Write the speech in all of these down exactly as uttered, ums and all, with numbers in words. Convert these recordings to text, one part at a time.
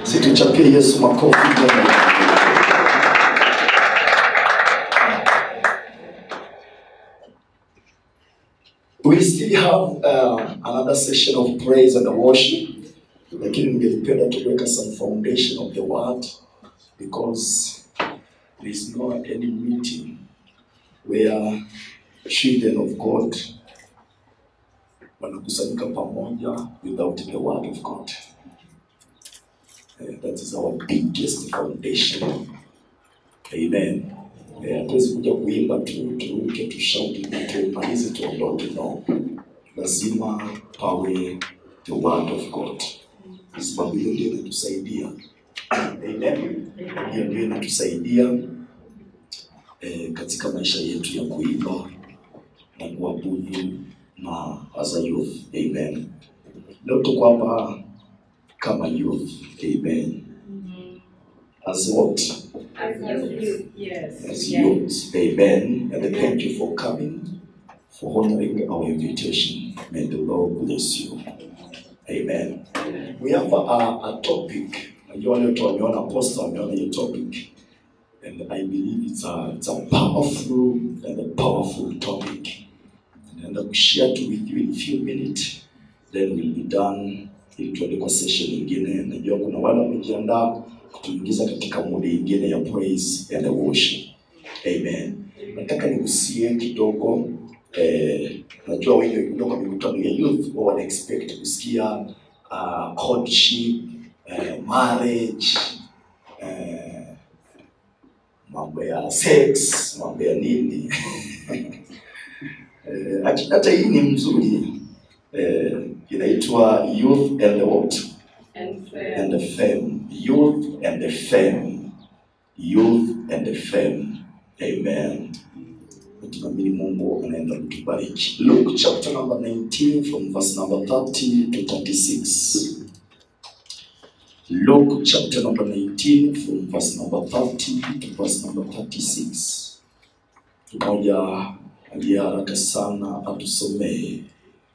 Situchapie Yesu makofi. We still have uh, another session of praise and worship. Lakini ningependa tuweka some foundation of the word, because there is no any meeting where children of God wanakusanyika pamoja without the word of God. Uh, that is our biggest foundation. Amen. Hatuwezi kuja kuimba tu, turuke, tushauti, tumalize tuondoke. No. Lazima pawe the word of God. Sababu hiyo ndio inatusaidia. Amen. Hiyo ndio inatusaidia eh, katika maisha yetu ya kuimba na kuabudu na as a youth. Amen. Leo tuko hapa kama youth. Amen. As what? As youth. Yes. As youth. Amen. And thank you for coming, for honoring our invitation. May the Lord bless you. Amen. We have a, a, a topic. You want to know an apostle on a topic, and I believe it's a it's a powerful and a powerful topic. And I'll share it with you in a few minutes. Then we'll be done. Ili session nyingine. Najua kuna wale wamejiandaa kutuingiza katika mode nyingine ya praise and worship. Amen. Nataka nigusie kidogo. Eh, najua wengi kutoka mikutano ya youth wana expect kusikia uh, courtship, uh, marriage, uh, mambo ya sex, mambo ya nini. uh, hata hii ni mzuri. Uh, inaitwa youth and the what? And fame. And the fame. Youth and the fame. Youth and the fame. Amen. Tunaamini Mungu anaenda kutubariki. Luke chapter number nineteen from verse number thirty to thirty-six. Luke chapter number nineteen from verse number thirty to verse number thirty-six. Tumoja aliye haraka sana atusomee.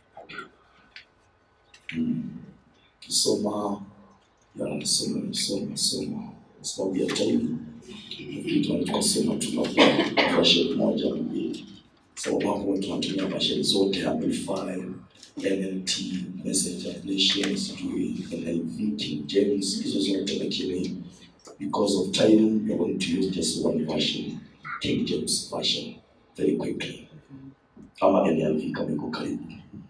Hmm. Kisoma ya soma soma soma. Sababu ya time. Kitu tunachosema tunapata version moja mbili. Sababu hapo tunatumia version zote Amplified, N L T, Message translations, N I V, King James, hizo zote, lakini because of time we are going to use just one version, King James version, very quickly. Ama N L V kama iko karibu.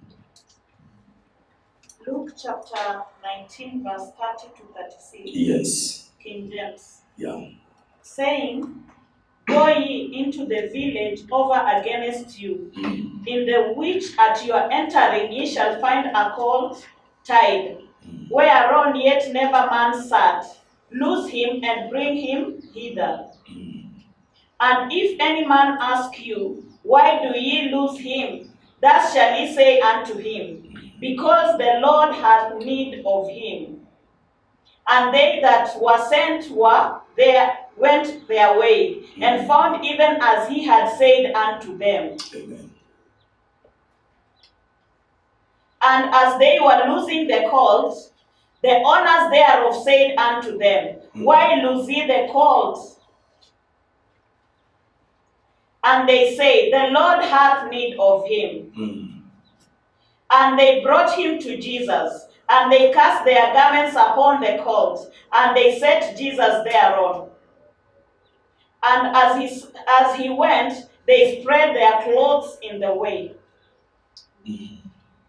Luke chapter nineteen verse thirty to thirty-six. Yes. King James. Yeah. Saying, go ye into the village over against you, Mm. in the which at your entering ye shall find a colt tied, Mm. whereon yet never man sat. Loose him and bring him hither. Mm. And if any man ask you, why do ye loose him? Thus shall ye say unto him, because the Lord hath need of him. And they that were sent were there, went their way, and found even as he had said unto them. Amen. And as they were loosing the colt, the owners thereof said unto them, why loose ye the colt? And they say, the Lord hath need of him. Mm. And they brought him to Jesus, and they cast their garments upon the colt, and they set Jesus thereon. And as he, as he went, they spread their clothes in the way. Mm.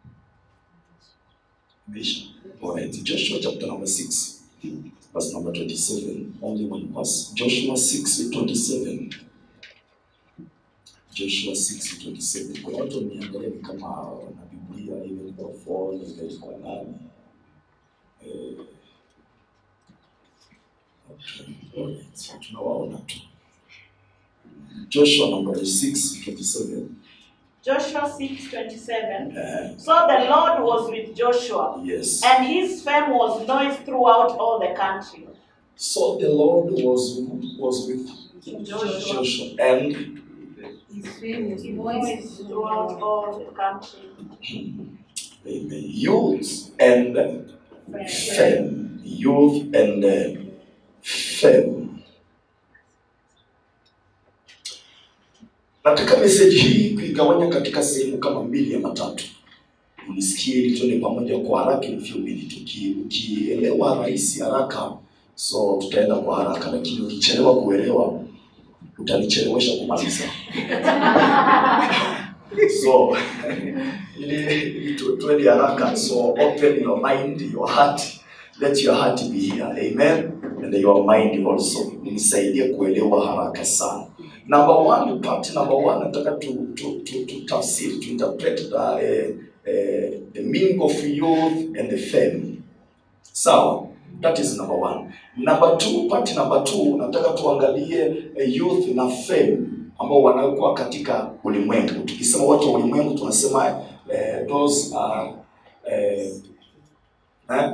Vision. All right. Joshua chapter number six, verse number twenty-seven. Only one verse. Joshua six twenty-seven. Joshua six twenty-seven. Kwa watu niangalia ni kama na Biblia ile kwa phone ile kwa nani. Eh. Okay. All right. Tunawaona tu. Joshua number six twenty-seven. Joshua six twenty-seven. Uh, So the Lord was with Joshua, yes. and his fame was noised throughout all the country. So the Lord was was with Joshua. Joshua, and His fame was Noised throughout all the country. amen. Youth and fame. youth and uh, fame. Nataka message hii kuigawanya katika sehemu kama mbili ya matatu. Unisikie ili tuende pamoja kwa haraka in few minutes. Ukielewa rahisi haraka, so tutaenda kwa haraka, lakini ukichelewa kuelewa utanichelewesha kumaliza. So ili tuende haraka, so open your mind, your heart. Let your heart be here. Amen. And your mind also. Nisaidie kuelewa haraka sana. Number one, part number one, nataka to to to to tafsiri, to interpret the uh, uh, the meaning of youth and the fame. So that is number one. Number two, part number two, nataka tuangalie uh, youth na fame ambao wanakuwa katika ulimwengu. Tukisema watu wa ulimwengu tunasema uh, those are uh, eh?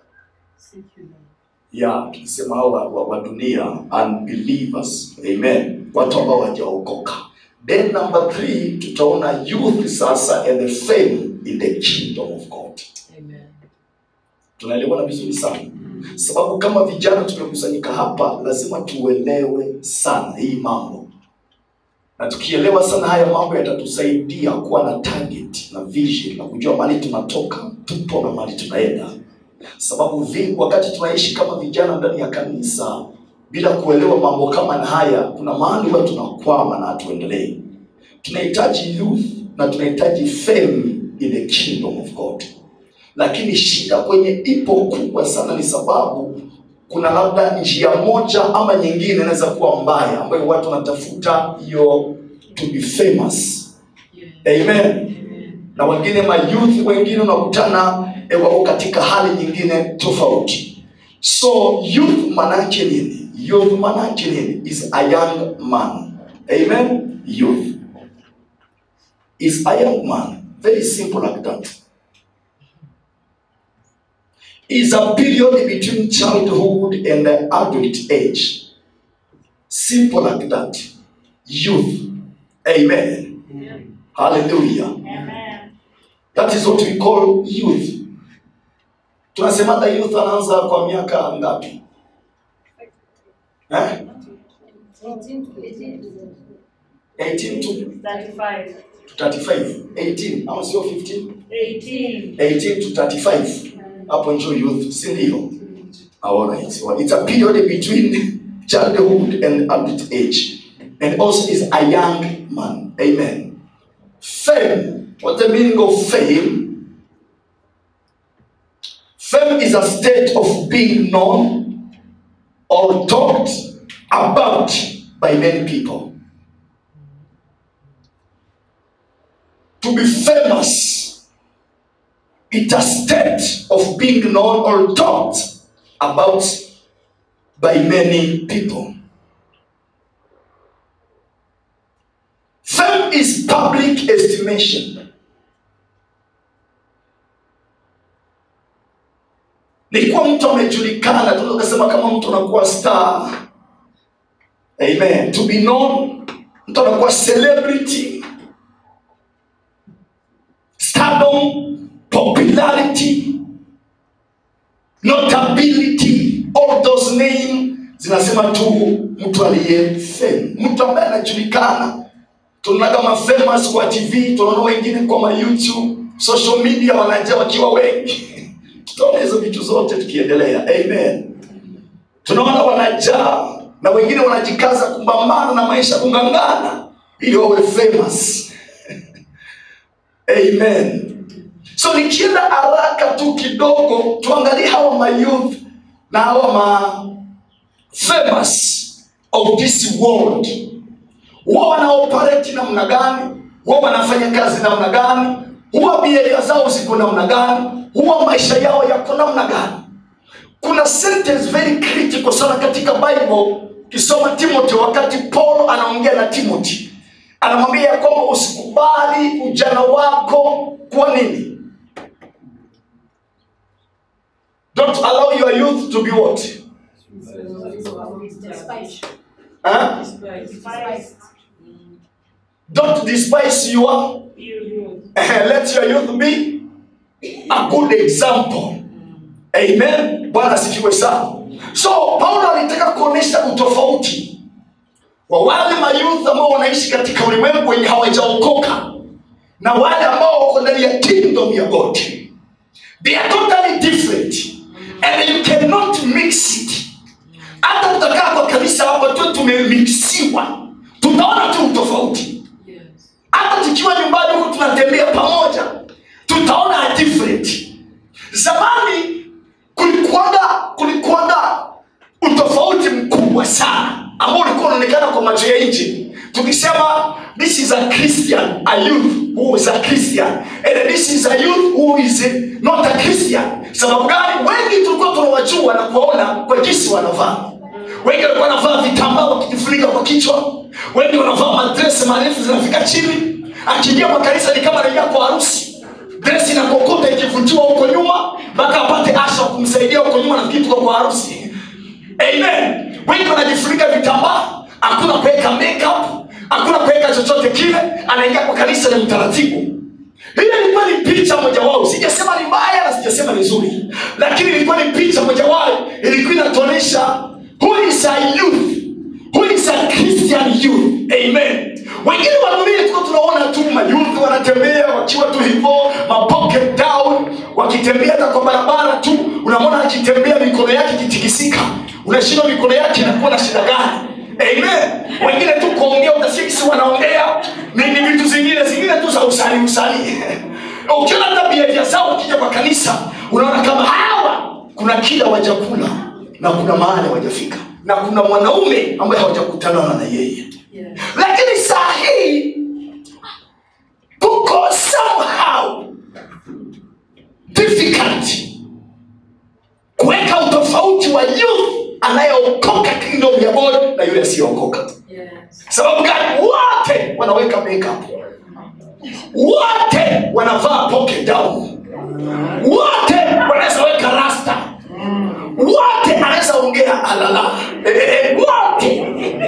Yeah, tukisema wa, wa, wa dunia, unbelievers. Amen. Watu ambao hawajaokoka. Then number three, tutaona youth sasa and the fame in the kingdom of God. Amen. Tunaelewana vizuri sana. Sababu kama vijana tumekusanyika hapa, lazima tuelewe sana hii mambo. Na tukielewa sana haya mambo yatatusaidia kuwa na target na vision na kujua mahali tunatoka, tupo na mahali tunaenda. Sababu vingi wakati tunaishi kama vijana ndani ya kanisa bila kuelewa mambo kama na haya, kuna mahali watu tunakwama na hatuendelee. Tunahitaji youth na tunahitaji fame in the kingdom of God. Lakini shida kwenye ipo kubwa sana ni sababu kuna labda njia moja ama nyingine inaweza kuwa mbaya ambayo watu wanatafuta hiyo to be famous. Amen. Amen. Na wengine ma youth wengine unakutana e, wako katika hali nyingine tofauti. So youth manake nini? Youth manake nini? Is a young man. Amen. Youth is a young man. Very simple like that. Is a period between childhood and the adult age. Simple like that. Youth. Amen. Amen. Hallelujah. Amen. That is what we call youth. Tunasema that youth anaanza kwa miaka ngapi? Eh? eighteen to thirty-five. to thirty-five. eighteen. How is your fifteen? eighteen. eighteen to thirty-five. Hapo ndio youth, si ndio? Alright. Well, it's a period between childhood and adult age. And also is a young man. Amen. Fame. What's the meaning of fame? Fame is a state of being known or talked about by many people. To be famous, it's a state of being known or talked about by many people. Fame is public estimation. Ni kwa mtu amejulikana, tunasema kama mtu anakuwa star. Amen. To be known, mtu anakuwa celebrity. Stardom, popularity, notability, all those names zinasema tu mtu aliye fame. Mtu ambaye anajulikana. Tunaona kama famous kwa T V, tunaona wengine kwa YouTube, social media wanajaa wakiwa wengi. Tutaona hizo vitu zote tukiendelea. Amen. Tunaona wanajaa na wengine wanajikaza kupambana na maisha kungangana ili wawe famous. Amen. So nikienda haraka tu kidogo tuangalie hawa ma youth na hawa ma famous of this world. Wao wanaoperate namna gani? Wao wanafanya kazi namna gani? Huwa biashara zao ziko namna gani? Huwa maisha yao yako namna gani? Kuna sentence very critical sana katika Bible. Kisoma Timothy, wakati Paul anaongea na Timothy, anamwambia kwamba usikubali ujana wako kwa nini? Don't allow your youth to be what? Huh? Don't despise your youth. Let your youth be a good example. Amen. Bwana asifiwe sana. So Paulo alitaka kuonesha utofauti wa wale mayouth ambao wanaishi katika ulimwengu wenye hawajaokoka na wale ambao wako ndani ya kingdom ya God. They are totally different and you cannot mix it. Hata tutakaa kwa kanisa hapa tu tumemixiwa, tutaona tu utofauti. Hata tukiwa nyumbani huko tunatembea pamoja, tutaona different. Zamani kulikuwa kulikuwa utofauti mkubwa sana ambao ulikuwa unaonekana kwa macho ya nje. Tukisema this is a Christian, a youth who is a Christian, and this is a youth who is not a Christian. Sababu gani? Wengi tulikuwa tunawajua na kuona kwa jinsi wanavaa. Wengi walikuwa wanavaa vitambaa wakijifunika kwa kichwa. Wengi wanavaa madress marefu zinafika chini. Akija kwa kanisa ni kama anaingia kwa harusi. Dress inakokota ikivunjwa huko nyuma mpaka apate asha kumsaidia huko nyuma na kitu kwa harusi. Amen. Wengi wanajifunika vitambaa, hakuna kuweka makeup, hakuna kuweka chochote kile, anaingia kwa kanisa na mtaratibu. Hili ilikuwa ni picha moja wao. Sijasema ni mbaya na sijasema ni nzuri, lakini ilikuwa ni picha moja wao. Ilikuwa inatuonyesha who is a youth, who is a Christian youth. Amen. Wengine wa dunia tuko tunaona tu mayouth wanatembea wakiwa tu hivyo, ma pocket down, wakitembea hata kwa barabara tu, unamwona akitembea mikono yake kitikisika. Unashindwa mikono yake inakuwa na shida gani? Amen. Wengine tu kuongea utasiksi wanaongea ni ni vitu zingine zingine tu za usali usali. Ukiona tabia zao ukija kwa kanisa, unaona kama hawa kuna kila wajakula na kuna mahali hawajafika na kuna mwanaume ambaye hawajakutana na yeye. Yeah. Lakini saa hii kuko somehow difficult kuweka utofauti wa youth anayeokoka kingdom ya God na yule asiyeokoka. Yes. Sababu gani? Wote wanaweka makeup, wote wanavaa pocket down, wote wanaweza weka rasta, wote anaweza ongea alala, eh, wote.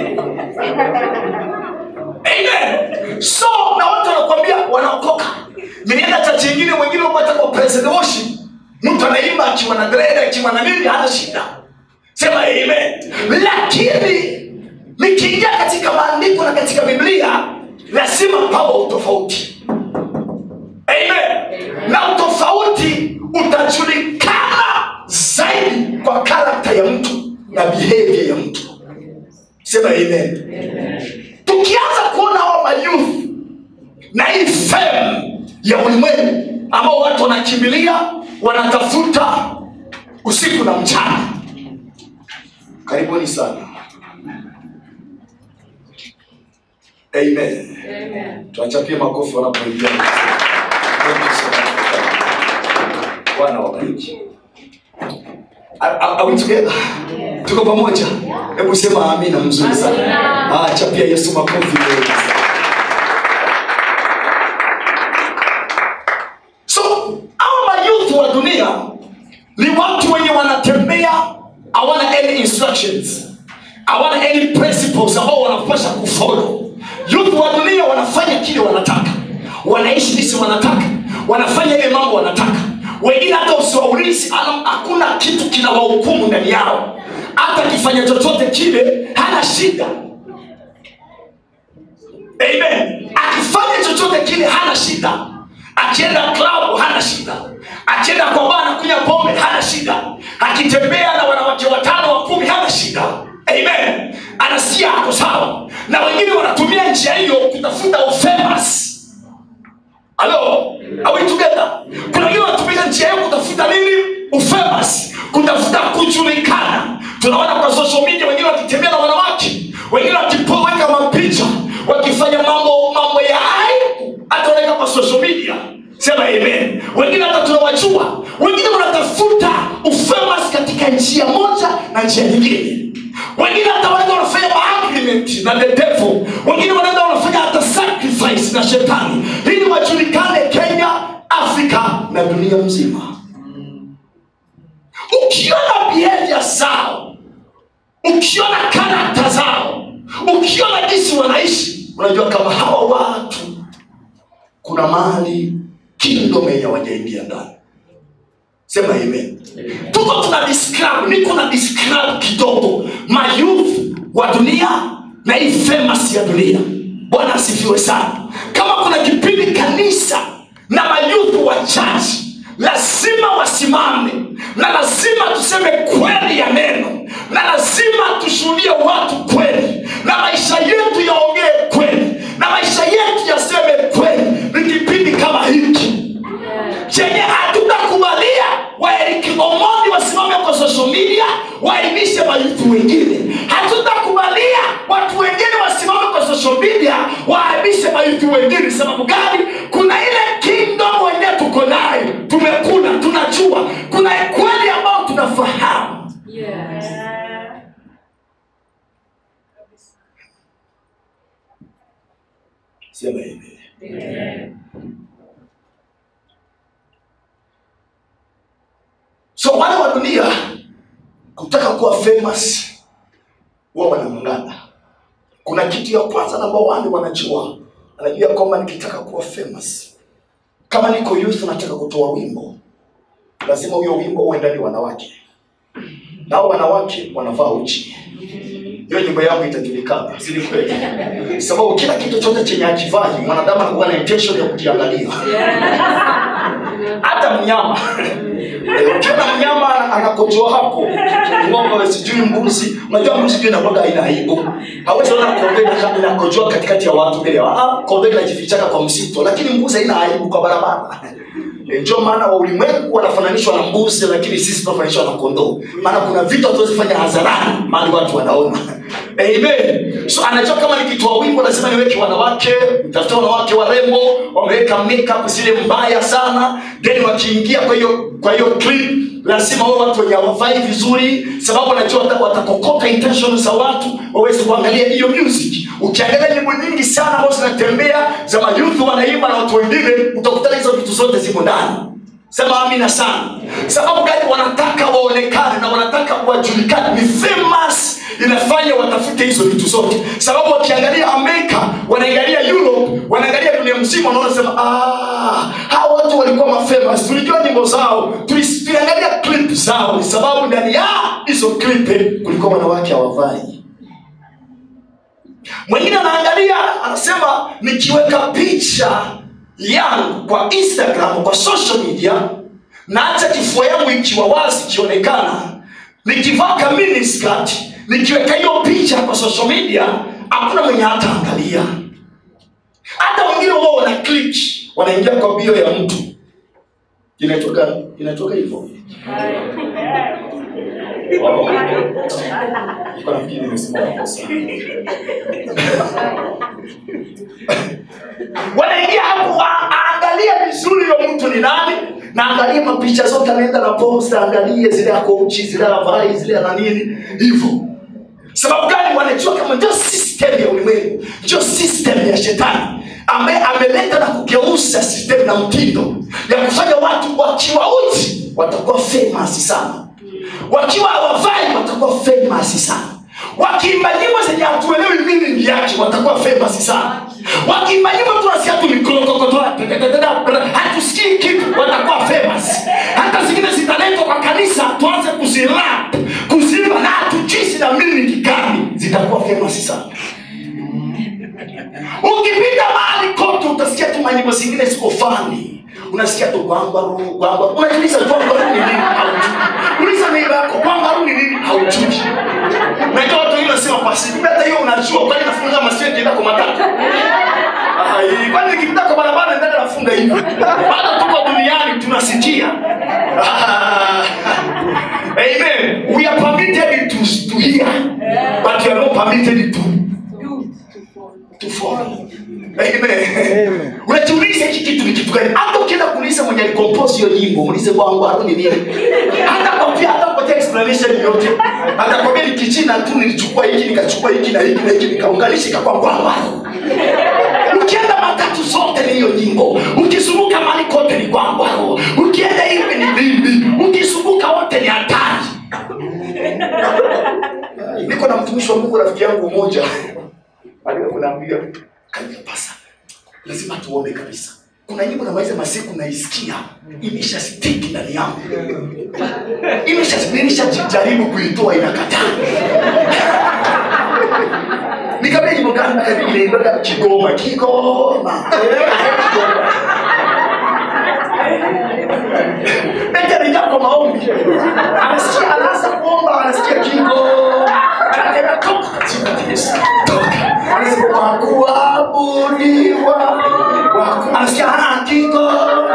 Amen. So na watu wanakuambia wanaokoka. Nilienda church nyingine, wengine wapata kwa president worship, mtu anaimba akiwa na dread akiwa na nini, hana shida. Sema amen. Lakini nikiingia katika maandiko na katika Biblia lazima pawe utofauti. Amen. Na utofauti utajulikana zaidi kwa character ya mtu na behavior ya mtu. Sema amen. Tukianza kuona hawa mayouth na hii fame ya ulimwengu ambao watu wanakimbilia, wanatafuta usiku na mchana. Karibuni sana. Amen. Amen. Tuachapie makofi wanapoingia. Bwana wabariki. Are we together? Yeah. Tuko pamoja? Hebu sema amina mzuri sana. Ah, chapia Yesu makofi leo. So, our youth wa dunia ni watu wenye wanatembea hawana any instructions, hawana any principles ambao wanapaswa kufollow. Youth wa dunia wanafanya kile wanataka, wanaishi jinsi wanataka, wanafanya ile mambo wanataka. Wengine hata usiwaulize, hakuna kitu kinawahukumu ndani yao. Hata kifanya chochote kile hana shida. Amen. Akifanya chochote kile hana shida. Akienda club hana shida. Akienda kwa baa na kunywa pombe hana shida. Akitembea na wanawake watano wa kumi hana shida. Amen. Anasikia ako sawa. Na wengine wanatumia njia hiyo kutafuta famous. Hello? Are we together? Kuna wengine wanatumia njia hiyo kutafuta nini? Famous. Kutafuta kujulikana. Tunaona kwa social media wengine wakitembea na wanawake, wengine wakipoweka mapicha, wakifanya mambo mambo ya aibu, hata wanaweka kwa social media. Sema amen. Wengine hata tunawajua, wengine wanatafuta ufamous katika njia moja na njia nyingine. Wengine hata wanaenda wanafanya agreement na the devil. Wengine wanaenda wanafanya hata sacrifice na shetani ili wajulikane Kenya, Afrika na dunia mzima. Ukiona behavior zao, ukiona character zao, ukiona jinsi wanaishi, unajua kama hawa watu kuna mahali kingdom ya wajaingia ndani. Sema amen. Tuko tuna describe, niko na describe kidogo my youth wa dunia na hii famous ya dunia. Bwana asifiwe sana. Kama kuna kipindi kanisa na my youth wa church lazima wasimame, na lazima tuseme kweli ya neno, na lazima tushuhudie watu kweli, na maisha yetu yaongee kweli, na maisha yetu yaseme kweli. Ni kipindi kama hiki chenye hatutakubalia Waerick Omondi wasimame kwa social media waelimishe watu wengine. Hatutakubalia watu wengine wasimame kwa social media waelimishe watu wengine. Sababu gani? Kuna ile kingdom wenyewe tuko nayo, tumekula, tunajua, kuna kweli ambao tunafahamu. Yes. Sema hivi. Amen. So wale wa dunia kutaka kuwa famous wao wanamngana. Kuna kitu ya kwanza namba wale wanajua. Anajua kwamba nikitaka kuwa famous, kama niko youth nataka kutoa wimbo, lazima huyo wimbo uwe ndani wanawake. Nao wanawake wanavaa uchi. Hiyo nyimbo yangu itajulikana, si kweli? Sababu kila kitu chote chenye akivai mwanadamu anakuwa na intention ya kukiangalia. Hata mnyama. Ukiona mnyama anakojoa hapo, ng'ombe sijui mbuzi, unajua mbuzi pia inakuwa haina aibu. Hawezi ona kombe na kojoa katikati ya watu bila. Ah, kombe linajifichaka kwa msitu, lakini mbuzi haina aibu kwa barabara. Ndio maana wa ulimwengu wanafananishwa na mbuzi, lakini sisi tunafananishwa na kondoo. Maana kuna vitu tunazofanya hadharani, mali watu wanaona. Amen. So anajua kama nikitoa wimbo lazima niweke wanawake, nitafuta wanawake warembo, wameweka makeup zile mbaya sana, then wakiingia kwa hiyo kwa hiyo clip lazima wao watu wenye wafai vizuri, sababu anajua watakokota intention za watu waweze kuangalia hiyo music. Ukiangalia nyimbo nyingi sana ambazo zinatembea za mayouth wanaimba na watu wengine, utakuta hizo vitu zote ziko ndani. Sema amina sana. Sababu gani? Wanataka waonekane na wanataka wajulikane, ni famous, inafanya watafute hizo vitu zote. Sababu wakiangalia Amerika, wanaangalia Europe, wanaangalia dunia mzima, wanaona sema ah, hao watu walikuwa mafamous, tulijua nyimbo zao, tuliangalia clip zao. Ni sababu ndani ya hizo clip kulikuwa wanawake hawavai. Mwingine anaangalia anasema nikiweka picha yangu kwa Instagram, kwa social media, na hata kifua yangu ikiwa wazi kionekana, nikivaa kama miniskirt, nikiweka hiyo picha kwa social media, hakuna mwenye hata angalia. Hata wengine wao wana click, wanaingia kwa bio ya mtu. Inatoka inatoka hivyo. Wow. Kwa nafikiri nimesimama kwa sana. Wanaingia hapo, angalia vizuri yule mtu ni nani, na angalia mapicha zote, anaenda na post, angalie zile yako uchi, zile vai, zile na nini hivyo. Sababu gani? Wanajua kama ndio system ya ulimwengu, ndio system ya shetani ambaye ameleta na kugeuza system na mtindo ya kufanya watu wakiwa uchi watakuwa famous sana, wakiwa hawavai watakuwa famous sana, wakiimba nyimbo zenye hatuelewi meaning yake watakuwa famous sana, wakiimba nyimbo tunasikia tu mikorokokotoa hatusikii kitu watakuwa famous. Hata zingine zitaletwa kwa kanisa tuanze kuzirap, kuzimba na hatujisi na meaning gani, zitakuwa famous sana. Ukipita mahali kote utasikia tu nyimbo zingine ziko funny. Unasikia tu kwamba kwamba unajiuliza kwamba ni nini haujui. Uliza neighbor yako kwamba ni nini haujui. Na ndio watu wengine wanasema basi hata hiyo unajua kwani nafunga maswali ndio kwa matatu. Ah, kwani nikipita kwa barabara ndio nafunga hivi. Bado tuko duniani tunasikia. Amen. We are permitted to to hear, but we are not permitted to to follow. Amen. Unajiuliza hiki kitu ni kitu gani? Hata ukienda kuuliza mwenye alicompose hiyo nyimbo, muulize wangu Haruni nini? Hata kwa pia hata kwa explanation yote. Hata kwa ni kichina tu nilichukua hiki nikachukua hiki na hiki na hiki nikaunganisha kwa kwamba. Ukienda matatu zote ni hiyo nyimbo. Ukizunguka mali kote ni kwamba. Ukienda hivi ni bibi. Ukizunguka wote ni hatari. Niko na mtumishi wa Mungu rafiki yangu mmoja. Alikuwa kunaambia kanisa pasa lazima tuombe kabisa. kuna nyimbo na maiza masiku naisikia imesha stick ndani yangu. Imesha nimesha jaribu kuitoa inakataa. Nikamwambia nyimbo gani ile ndio Kigoma Kigoma. Eti ndio kwa maombi. Anasikia anaanza kuomba, anasikia Kigoma. Anataka toka katika Yesu. Anasema kuabudiwa. Anasikia hana Kigoma.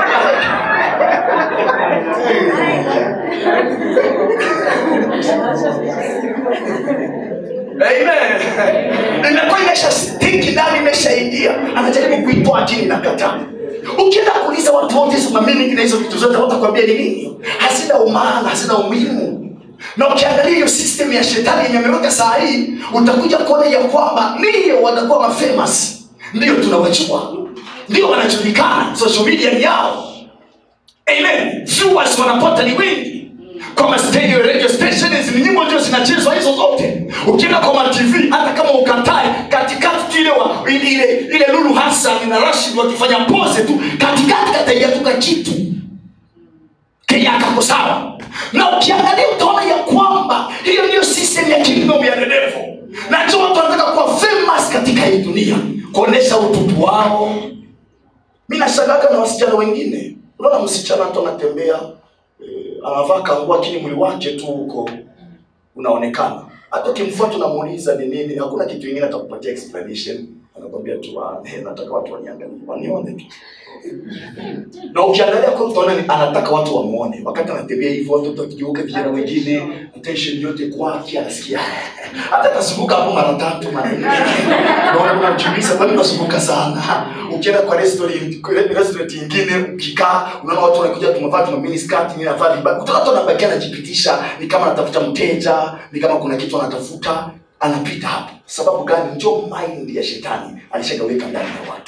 Amen. Inakuwa imesha stiki ndani, imeshaidia. Anajaribu kuitoa chini na kataa. Ukienda kuuliza watu wote sema mimi na hizo vitu zote watakwambia ni nini? Hasina umaana, hasina umuhimu. Na ukiangalia hiyo system ya shetani yenye ameweka saa hii, utakuja kuona ya kwamba ndio watakuwa famous. Ndio tunawachukua. Ndio wanajulikana. Social media ni yao. Amen. Viewers wanapata ni wengi. Kama stereo radio stations ni nyimbo ndio zinachezwa hizo zote. Ukienda kwa T V hata kama ukatai katikati ile wa ile ile, ile Lulu Hassan na Rashid wakifanya pose tu katikati kataia tu kitu. Kiyaka kwa sawa. Na ukiangalia utaona ya kwamba hiyo ndio system ya kingdom ya the devil. Na ndio watu wanataka kuwa famous katika hii dunia, kuonesha utupu wao. Mimi nashangaa na wasichana wengine. Unaona msichana tu anatembea anavaa kangua kile mwili wake tu huko unaonekana. Hata ukimfuata unamuuliza ni nini, hakuna kitu kingine atakupatia explanation. Anakuambia tu eh, nataka watu waniangalie, wanione tu. Na ukiangalia kwa mtu anataka watu wamuone. Wakati anatembea hivyo watu wakijuka vijana wengine, attention yote kwake anasikia. Hata kazunguka hapo mara tatu mara nne. Naona unajiuliza kwa nini unazunguka sana. Ukienda kwa restaurant, kwa restaurant nyingine ukikaa, unaona watu wanakuja tumevaa tu mini skirt, mimi navaa vibaya. Utaona anabakia anajipitisha, ni kama anatafuta mteja, ni kama kuna kitu anatafuta, anapita hapo. Sababu gani? Ndio mind ya shetani alishagaweka ndani ya watu.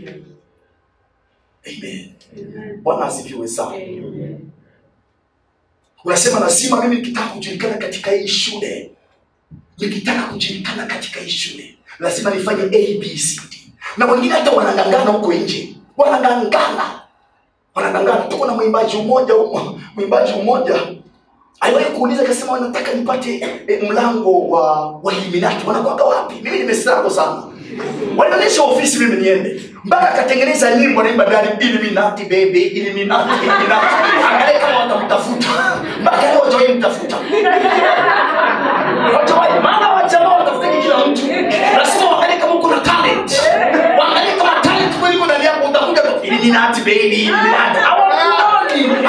Amen. Bwana asifiwe sana. Amen. Unasema lazima mimi nikitaka kujulikana katika hii shule, nikitaka kujulikana katika hii shule, lazima nifanye A B C D. Na wengine hata wanangangana huko nje. Wanangangana. Wanangangana. Tuko na mwimbaji mmoja huko, mwimbaji mmoja aliwahi kuuliza akasema nataka nipate eh, mlango wa wa Illuminati. Wanakuwa wapi? Mimi nimesahau sana. Wanaonyesha ofisi mimi niende. Mpaka akatengeneza nyimbo anaimba ndani Illuminati baby, Illuminati, Illuminati. Angalia kama watamtafuta. Mpaka leo watu mtafuta. Watu wao maana wajamaa watafuta kila mtu. Lazima waangalie kama kuna talent. Waangalie kama talent kweli kuna ndani yako utakuja tu Illuminati baby, Illuminati. Hawakuoni.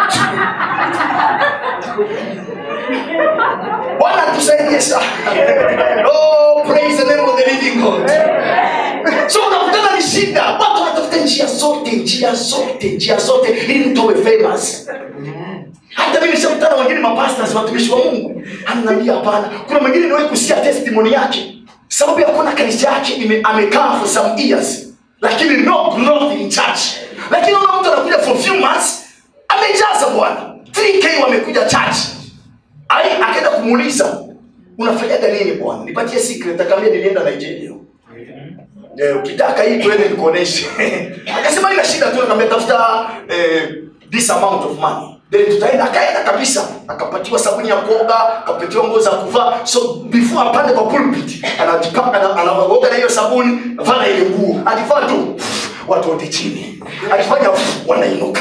Bwana tusaidie sana. Oh, praise the name of the living God. So unakutana ni shida. Watu wanatafuta njia zote, njia zote, njia zote ili mtowe famous. Hata mimi nishamtana wengine mapastors watumishi wa Mungu. Ananiambia hapana. Kuna mwingine niwahi kusikia testimony yake. Sababu ya kuona kanisa yake amekaa for some years. Lakini no growth in church. Lakini unaona mtu anakuja for few months amejaza Bwana. three K wamekuja church. Ai akaenda kumuuliza unafanyaga nini Bwana? Nipatie secret. Akamwambia nilienda Nigeria. Eh ukitaka hii twende nikuoneshe. Akasema ina shida tu, akamwambia tafuta eh, this amount of money. Then tutaenda. Akaenda kabisa. Akapatiwa sabuni ya kuoga, akapatiwa nguo za kuvaa. So before apande kwa pulpit, anajipaka anaoga na hiyo sabuni, vana ile nguo. Alivaa tu watu wote chini. Alifanya wanainuka.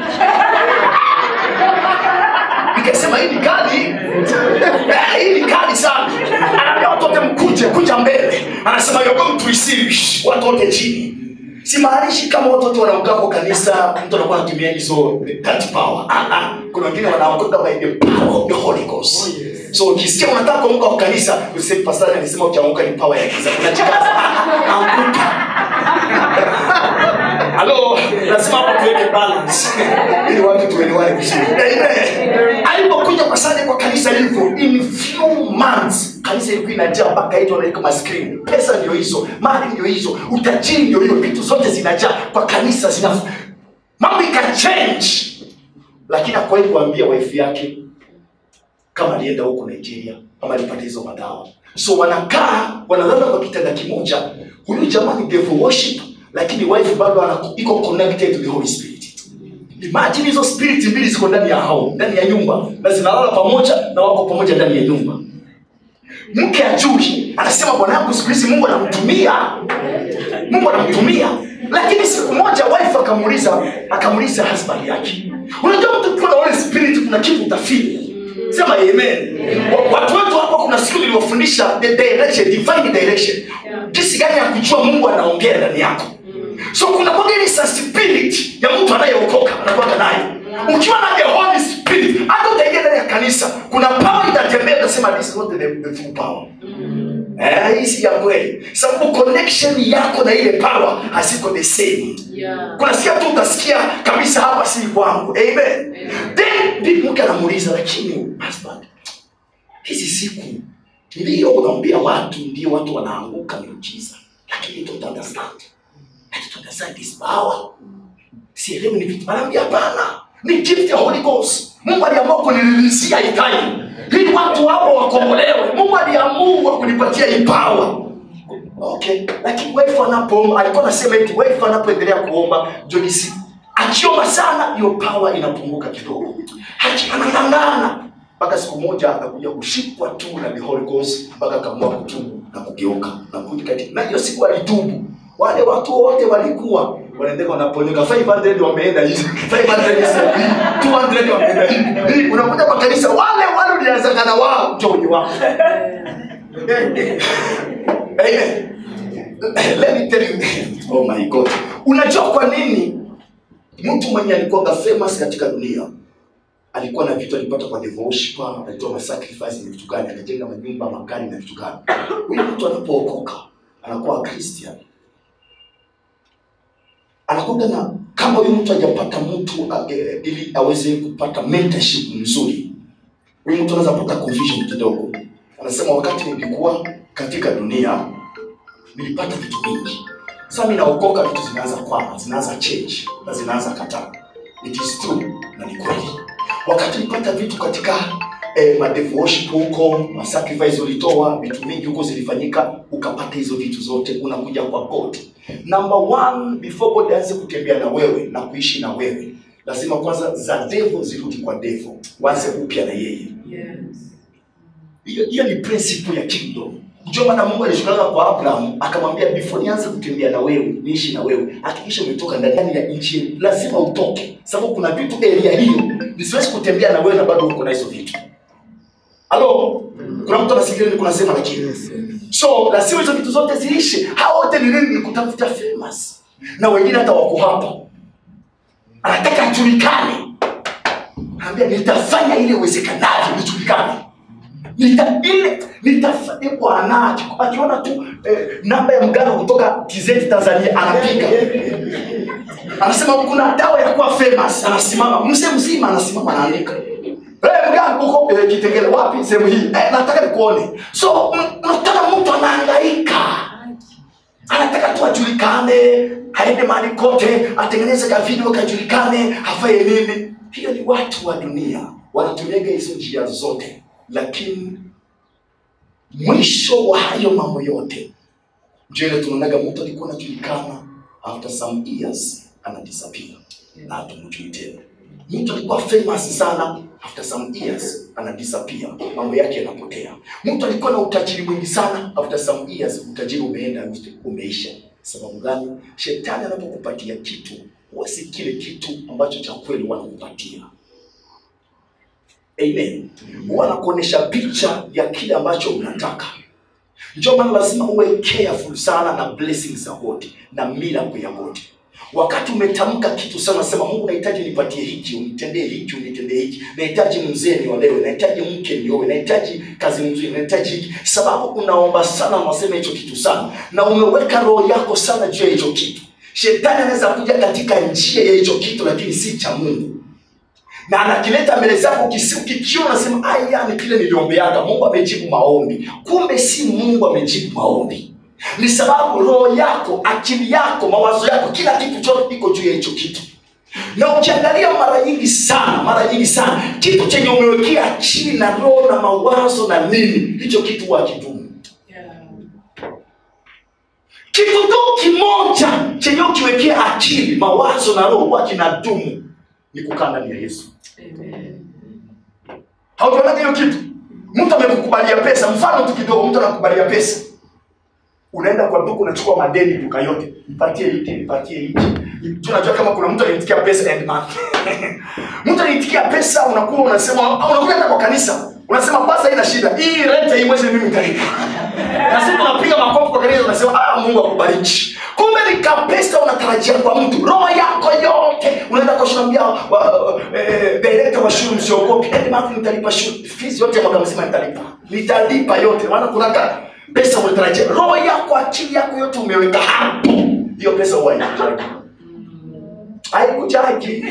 Nikasema hii ni kali. Hii ni kali sana. Anaambia watu wote mkuje, kuja mbele. Anasema you're going to receive watu wote chini. Simaanishi kama watu wote wanaokaa kwa kanisa mtu anakuwa anatumia hizo that power. Ah ah. Kuna wengine wanaokoka by the power of the Holy Ghost. Oh, yes. So ukisikia unataka kuamka kwa kanisa, useme pastor alisema ukiamka ni power ya giza. Unajikaza. Anguka. Hello, lazima hapo tuweke balance. Ili watu tuelewane vizuri. Amen. Alipokuja kwa sana kwa kanisa hivyo, in few months kanisa ilikuwa inajaa mpaka hiyo wanaika ma screen. Pesa ndio hizo, mali ndio hizo, utajiri ndio hiyo, vitu zote zinajaa kwa kanisa zina mambo ika change. Lakini hakuwahi kuambia wife yake kama alienda huko Nigeria kama alipata hizo madawa. So wanakaa wanalala kwa kitanda kimoja. Huyu jamani devil worship lakini wife bado ana iko connected to the Holy Spirit. Imagine hizo spirit mbili ziko ndani ya hao, ndani ya nyumba, na zinalala pamoja na wako pamoja ndani ya nyumba. Mke ajui, anasema bwana yangu siku hizi Mungu anamtumia. Mungu anamtumia. Lakini siku moja wife akamuuliza, akamuuliza husband yake. Unajua mtu kuna Holy Spirit kuna kitu utafili. Sema amen. Watu wetu hapa kuna siku niliwafundisha the direction, divine direction. Jinsi gani ya kujua Mungu anaongea ndani yako. So kuna kwa ile spirit ya mtu anayeokoka anakuwa nayo. Ukiwa na the Holy Spirit, hata utaingia ndani ya kanisa, kuna power itatembea unasema this is not the, the full power. Eh, hii ya kweli. Sababu connection yako na ile power hasiko the same. Yeah. Kuna sikia tu utasikia kabisa hapa si kwangu. Amen. Amen. Then big mke anamuuliza lakini husband, hizi siku ndio unaambia watu ndio watu wanaanguka miujiza. Lakini don't understand. I don't understand this power. Sielewi ni vitu. Anaambia hapana. Ni gift ya Holy Ghost. Mungu aliamua kunililizia hii time. Hii watu hapo wakombolewe. Mungu aliamua kunipatia hii power. Okay. Lakini wife anapoomba, alikuwa anasema eti wife anapoendelea kuomba, Jonisi akiomba sana hiyo power inapunguka kidogo. Haji anang'ang'ana. Mpaka siku moja akakuja kushikwa tu na the Holy Ghost, mpaka akaamua kutubu na kugeuka na kurudi katika. Na hiyo siku alitubu. Wale watu wote walikuwa wanaendeka wanaponyoka five hundred wameenda hivi, five hundred two hundred wameenda hivi. Unakuja kwa kanisa wale wale ulianza kana wao njoo wao. Amen. Let me tell you. Oh my God. Unajua kwa nini mtu mwenye alikuwa famous katika dunia alikuwa na vitu alipata kwa the worshiper, alitoa sacrifice na vitu gani, akajenga manyumba, magari na vitu gani. Huyu mtu anapookoka anakuwa Christian. Anakuwa na kama huyu mtu hajapata mtu uh, ili aweze kupata mentorship nzuri. Huyu mtu anaweza kupata confusion kidogo. Anasema wakati nilikuwa katika dunia nilipata vitu vingi. Sasa mimi naokoka vitu zinaanza kwama, zinaanza change, na zinaanza kataa. It is true na ni kweli. Wakati nilipata vitu katika eh, madevu worship huko, ma sacrifice ulitoa, vitu vingi huko zilifanyika, ukapata hizo vitu zote, unakuja kwa God. Number one, before God aanze kutembea na wewe na kuishi na wewe, lazima kwanza za devil zirudi kwa devil, waanze upya na yeye. Yes. Hiyo hiyo ni principle ya kingdom. Ndio maana Mungu alishuka kwa Abraham akamwambia before nianze kutembea na wewe, niishi na wewe, hakikisha umetoka ndani ya nchi, lazima utoke. Sababu kuna vitu area hiyo, nisiwezi kutembea na wewe na bado uko na hizo vitu. Halo? Kuna mtu anasikia ni kunasema lakini. So, lazima hizo vitu zote ziishi. Hao wote ni nini? Ni kutafuta famous. Na wengine hata wako hapa. Anataka ajulikane. Anambia nitafanya ile uwezekanavyo nijulikane. Nita ile nitafanya bwana akiona tu eh, namba ya mganga kutoka T Z Tanzania anapiga. Anasema kuna dawa ya kuwa famous, anasimama mzee mzima anasimama anaandika. Eh mganga uko eh, Kitengele wapi sehemu hii? Eh nataka nikuone. So nataka mtu anahangaika. Anataka tu ajulikane, haende mahali kote, atengeneze ka video kajulikane, afanye nini? Hiyo ni watu wa dunia. Wanatumia hizo njia zote. Lakini mwisho wa hayo mambo yote ndio ile tunaonaga mtu alikuwa anajulikana after some years anadisappear na hatumjui tena. Mtu alikuwa famous sana after some years anadisappear, mambo yake yanapotea. Mtu alikuwa na utajiri mwingi sana after some years utajiri umeenda umeisha. Sababu gani? Shetani anapokupatia kitu wasi kile kitu ambacho cha kweli wanakupatia. Amen. Wanakuonesha picha ya kile ambacho unataka. Ndio maana lazima uwe careful sana na blessings za God na miracle ya God. Wakati umetamka kitu sana sema Mungu nahitaji nipatie hiki, unitendee hiki, unitendee hiki. Nahitaji mzee niolewe, nahitaji mke nioe, nahitaji kazi nzuri, nahitaji hiki. Sababu unaomba sana unasema hicho kitu sana na umeweka roho yako sana juu ya hicho kitu. Shetani anaweza kuja katika njia ya hicho kitu lakini si cha Mungu. Na anakileta mbele zako ukikiona unasema aya ni kile niliombeaga, Mungu amejibu maombi. Kumbe si Mungu amejibu maombi. Ni sababu roho yako, akili yako, mawazo yako, kila kitu chote iko juu ya hicho kitu. Na ukiangalia mara nyingi sana, mara nyingi sana, kitu chenye umewekea akili na roho na mawazo na nini, hicho kitu huwa kidumu. Yeah. Kitu tu kimoja chenye ukiwekea akili, mawazo na roho huwa kinadumu, ni kukaa ndani ya Yesu. Amen. Haujaona hiyo kitu? Mtu amekukubalia pesa, mfano tu kidogo, mtu anakubalia pesa. Unaenda kwa duka unachukua madeni duka yote. Nipatie hiki, nipatie hiki. Tunajua kama kuna mtu anitikia pesa end month. Mtu anitikia pesa, unakuwa unasema, unakuja hata kwa kanisa. Unasema pasa ina shida. Hii rent hii mwezi mimi nitalipa. Na sisi tunapiga makofi kwa kanisa, unasema ah, Mungu akubariki. Kumbe ni kapesa unatarajia kwa mtu. Roho yako yote unaenda kwa shambia eh director wa shule, msiogope. End month nitalipa shule. Fees yote mwaka mzima nitalipa. Nitalipa yote. Maana kuna pesa unatarajia. Roho yako, akili yako yote umeweka hapo. Hiyo pesa huwa inakuja. Haikujaji.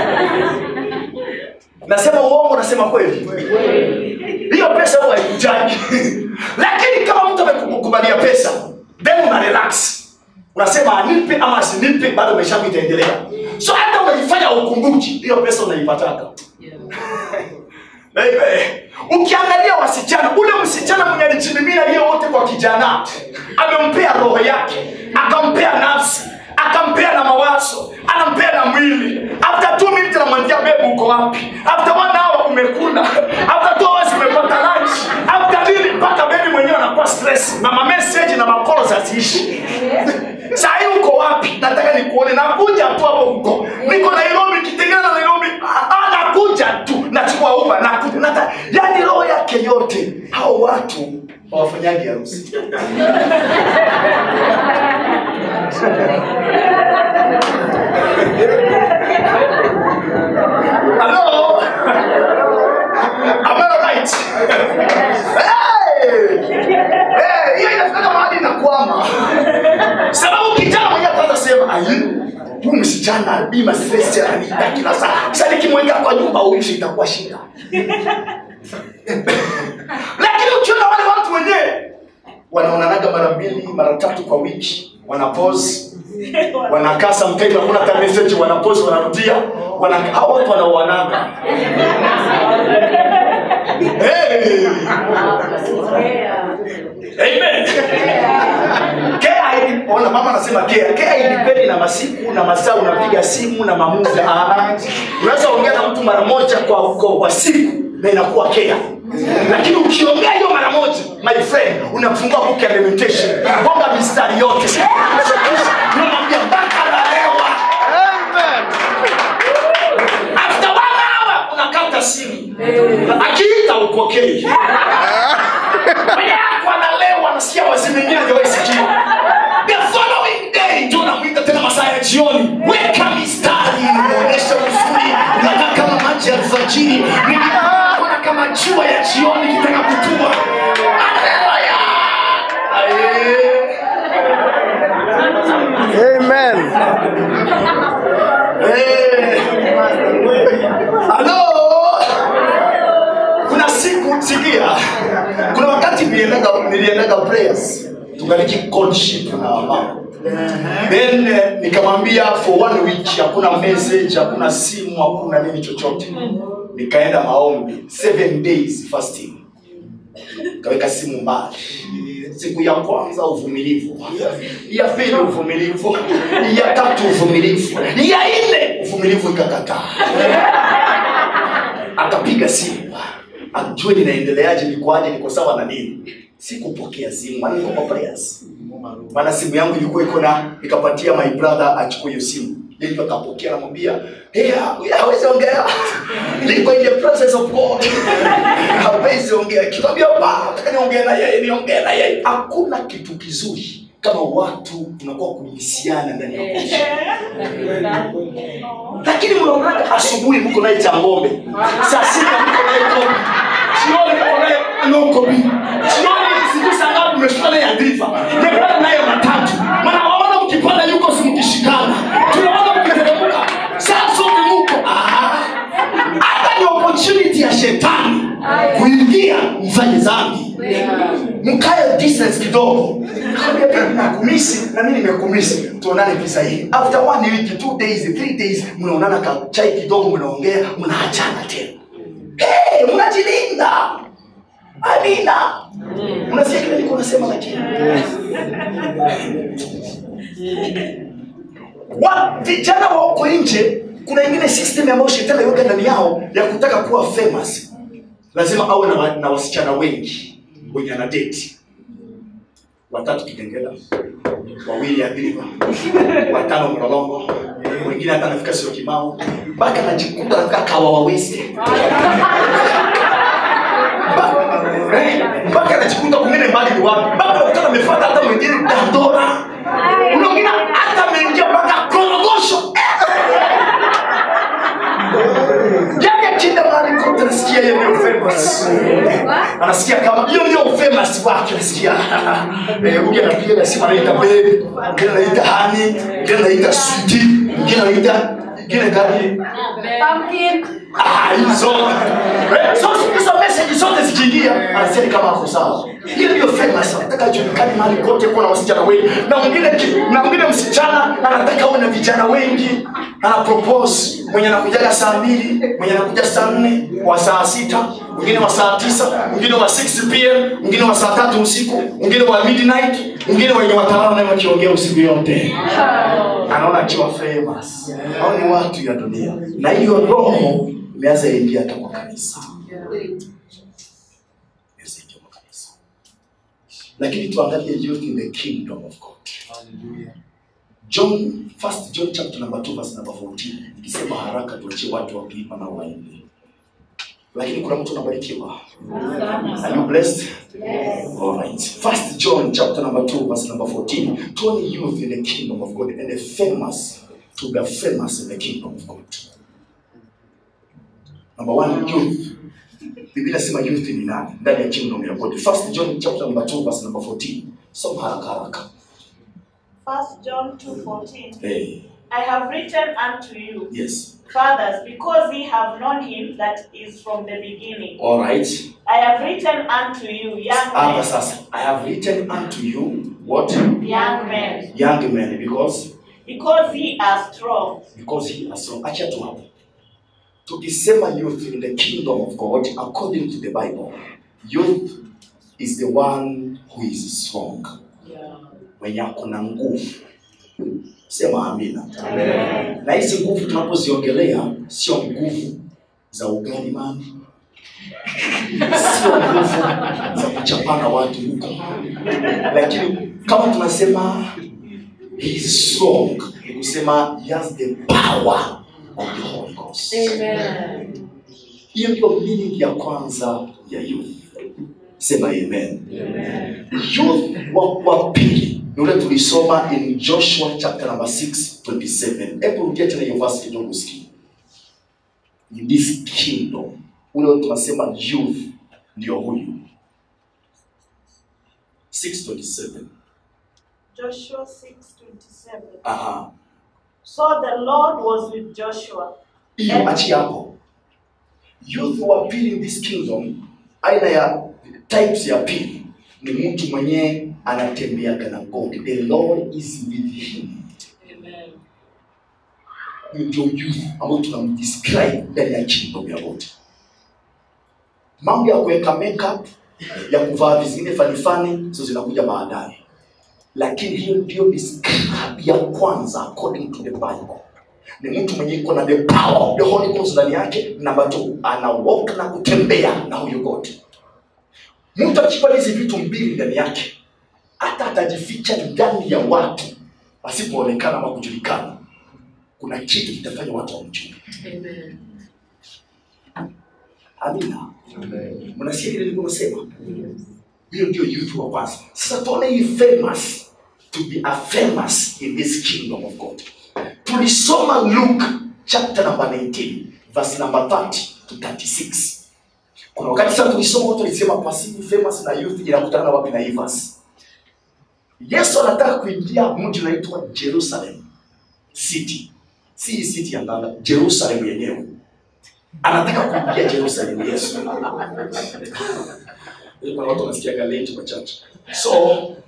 Nasema uongo, nasema kweli. Hiyo pesa huwa haikujaji. Lakini kama mtu amekukubalia pesa, then una relax. Unasema nipe ama asinipe, bado maisha yako itaendelea. So hata unajifanya ukumbuki, hiyo pesa unaipataka. Baby, ukiangalia wasichana, ule msichana mwenye alijimimina hiyo wote kwa kijana, amempea roho yake, akampea nafsi, akampea na mawazo, anampea na mwili. After two minutes anamwambia babe uko wapi? After one hour umekula. After two hours umepata lunch. After nini mpaka baby mwenyewe anakuwa stress. Na ma message na makolo zasiishi. Sasa uko wapi? Nataka nikuone. Nakuja tu hapo huko. Niko Nairobi, Kitengela na Nairobi. Anakuja tu. Nachukua Uber nakuja. Nata yani roho yake yote. Hao watu hawafanyaji harusi. Hello? Am I right? Hey! Hey, hiyo inafika mahali na kuama. Sababu kijana mwenye ataanza sema, "Ayi, huyu msichana bima stress ananiita kila saa. Sasa nikimweka kwa nyumba uishi itakuwa shida." Lakini ukiona wale watu wenyewe wanaonanaga mara mbili, mara tatu kwa wiki, wanapose, wanakaa sometimes hakuna hata message, wanapose, wanarudia, wana hao watu wanaoanaga. Hey! Amen. Care, ona mama anasema care. Care independent na masiku na masaa, unapiga simu na mamuda. Ah, unaweza ongea na mtu mara moja kwa kwa siku na inakuwa care. Lakini ukiongea hiyo mara moja, my friend, unafungua book ya limitation. Bonga mistari yote. Unamwambia mpaka leo. Amen. After one hour unakata simu. Akiita upokee. Wewe yako analewa, anasikia wazimu mwingine hawasikia. The following day ndio unamuita tena masaa ya jioni. Weka mistari, unaonyesha uzuri, unakaa kama maji ya alfajiri. Unakaa kama jua ya jioni kitaka kutua. Haleluya. Amen. Eh. Hello. Kuna siku sikia. Kuna wakati nilienda nilienda prayers. Tukaliki courtship na mama. Then uh, nikamwambia for one week hakuna message, hakuna simu, hakuna nini chochote. Nikaenda maombi seven days fasting. Kaweka simu mbali. Siku ya kwanza uvumilivu, ya pili uvumilivu, ya tatu uvumilivu, ya nne uvumilivu ikakataa. Akapiga simu, ajue ninaendeleaje, nikoaje, niko sawa na nini. Sikupokea simu, maana niko kwa prayers. Maana simu yangu ilikuwa iko na, nikapatia my brother achukue hiyo simu. Yeye akapokea, anamwambia, "Hey, hawezi ongea. Niko in the presence of God." Hawezi ongea. Kikwambia, "Baba, nataka niongee na yeye, niongee na yeye." Hakuna kitu kizuri kama watu tunakuwa kuhisiana ndani ya maisha. Lakini mnaona asubuhi mko naye cha ng'ombe. Saa sita mko naye kobi. Jioni mko naye no kobi. Jioni siku saa ngapi mmeshikana ya driver. Mmepanda naye matatu. Maana waona mkipanda yuko si mkishikana. Tunaona mkiteremka. Sasa sote mko. Hata ni opportunity ya shetani kuingia mfanye dhambi. Mkae distance kidogo. Nikamwambia nakumisi na mimi nimekumisi. Tuonane pesa hii. After one week, two days, three days, mnaonana ka chai kidogo, mnaongea, mnaachana tena. Hey, mnajilinda. Amina. Unasikia kile niko nasema lakini. Wa vijana wa huko nje kuna ingine system ambayo shetani yuko ndani yao ya kutaka kuwa famous. Lazima awe na, na wasichana wengi wenye ana date. Watatu Kitengela, wawili Abiliva, watano Mlolongo, wengine hata anafika sio Kimao, mpaka anajikuta anafika Kawa Waweste. Mpaka anajikuta kumene mbali ni wapi. Mpaka anakutana amefuata hata mwingine Dandora. Unaongea hata ameingia mpaka Korogosho. Yaani kinda mali kote nasikia yeye ndio famous. Anasikia kama hiyo ndio famous wake nasikia. Eh, huyu anapiga simu anaita baby, mwingine anaita honey, mwingine anaita sweetie, mwingine anaita kile gani? Pumpkin. Ah, hizo. So hizo message zote zikiingia, anasema kama ako sawa. Hiyo ndio famous. Nataka julikane mahali kote kuna wasichana wengi. Na mwingine na mwingine msichana anataka awe na vijana wengi. Ana propose mwenye anakuja saa mbili, mwenye anakuja saa nne, wa saa sita, mwingine wa saa tisa, mwingine wa six p m, mwingine wa saa tatu usiku, mwingine wa midnight, mwingine wenye watalala na wakiongea usiku yote. Anaona akiwa famous. Hao ni watu ya dunia. Na hiyo roho imeanza ingia hata kwa kanisa. Lakini tuangalie youth in the kingdom of God. Hallelujah. John, first John chapter number two verse number fourteen. Nikisema haraka tuachie watu wakiipa na waende. Lakini kuna mtu anabarikiwa. Are you blessed? Yes. All right. First John chapter number two verse number fourteen. Twenty youth in the kingdom of God and the famous to be famous in the kingdom of God. Number one, youth. Biblia sema youth ni nani ndani ya kingdom ya God. First John chapter number two verse number fourteen. Soma haraka haraka. First John two fourteen. Hey. I have written unto you, yes, fathers, because ye have known him that is from the beginning. All right. I have written unto you, young men. Sasa, I have written unto you what? Young men. Young men, because? Because ye are strong. Because ye are strong. Acha tu hapo. Tukisema youth in the kingdom of God, according to the Bible, youth is the one who is strong. Yeah. Mwenye kuna nguvu. Sema amina. Amen. Na hizi nguvu tunapoziongelea sio nguvu za ugali mami. Sio nguvu za kuchapana watu huko. Lakini kama tunasema he is strong, ni kusema he has the power of the Holy Ghost. Amen. Hiyo ndio meaning ya kwanza ya youth. Sema amen. Amen. Youth wa wa pili ndio tulisoma in Joshua chapter number six twenty-seven. Hebu rudia tena hiyo verse kidogo usikie. In this kingdom, ule tunasema youth ndio huyu. six twenty-seven. Joshua six twenty-seven. Aha. So the Lord was with Joshua. Hiyo achi hapo. Youth wa pili in this kingdom, aina ya types ya pili ni mtu mwenye anatembea na God. The Lord is with him. Amen. Ndio youth ambao tunamdescribe ndani ya kingdom ya God. Mambo ya kuweka makeup, ya kuvaa vizingine fani fani, sio zinakuja baadaye. Lakini hiyo ndio describe ya kwanza according to the Bible. Ni mtu mwenye iko na the power of the Holy Ghost ndani yake. Number two, ana walk na kutembea na huyo God. Mtu akipata hizi vitu mbili ndani yake, hata atajificha ndani ya watu asipoonekana ama kujulikana, kuna kitu kitafanya watu wamjue. Amen. Amina. Amen. Mnasikia kile nilichosema? Hiyo ndio youth wa kwanza. Sasa tuone hii famous, to be a famous in this kingdom of God. Tulisoma Luke chapter number nineteen verse number thirty to thirty-six. Kuna wakati sasa tulisoma watu walisema passive famous na youth inakutana wapi na Evans. Yesu anataka kuingia mji unaitwa Jerusalem city. Si city ya ndani, Jerusalem yenyewe. Anataka kuingia Jerusalem Yesu. Kuna watu wanasikia galenti kwa church. So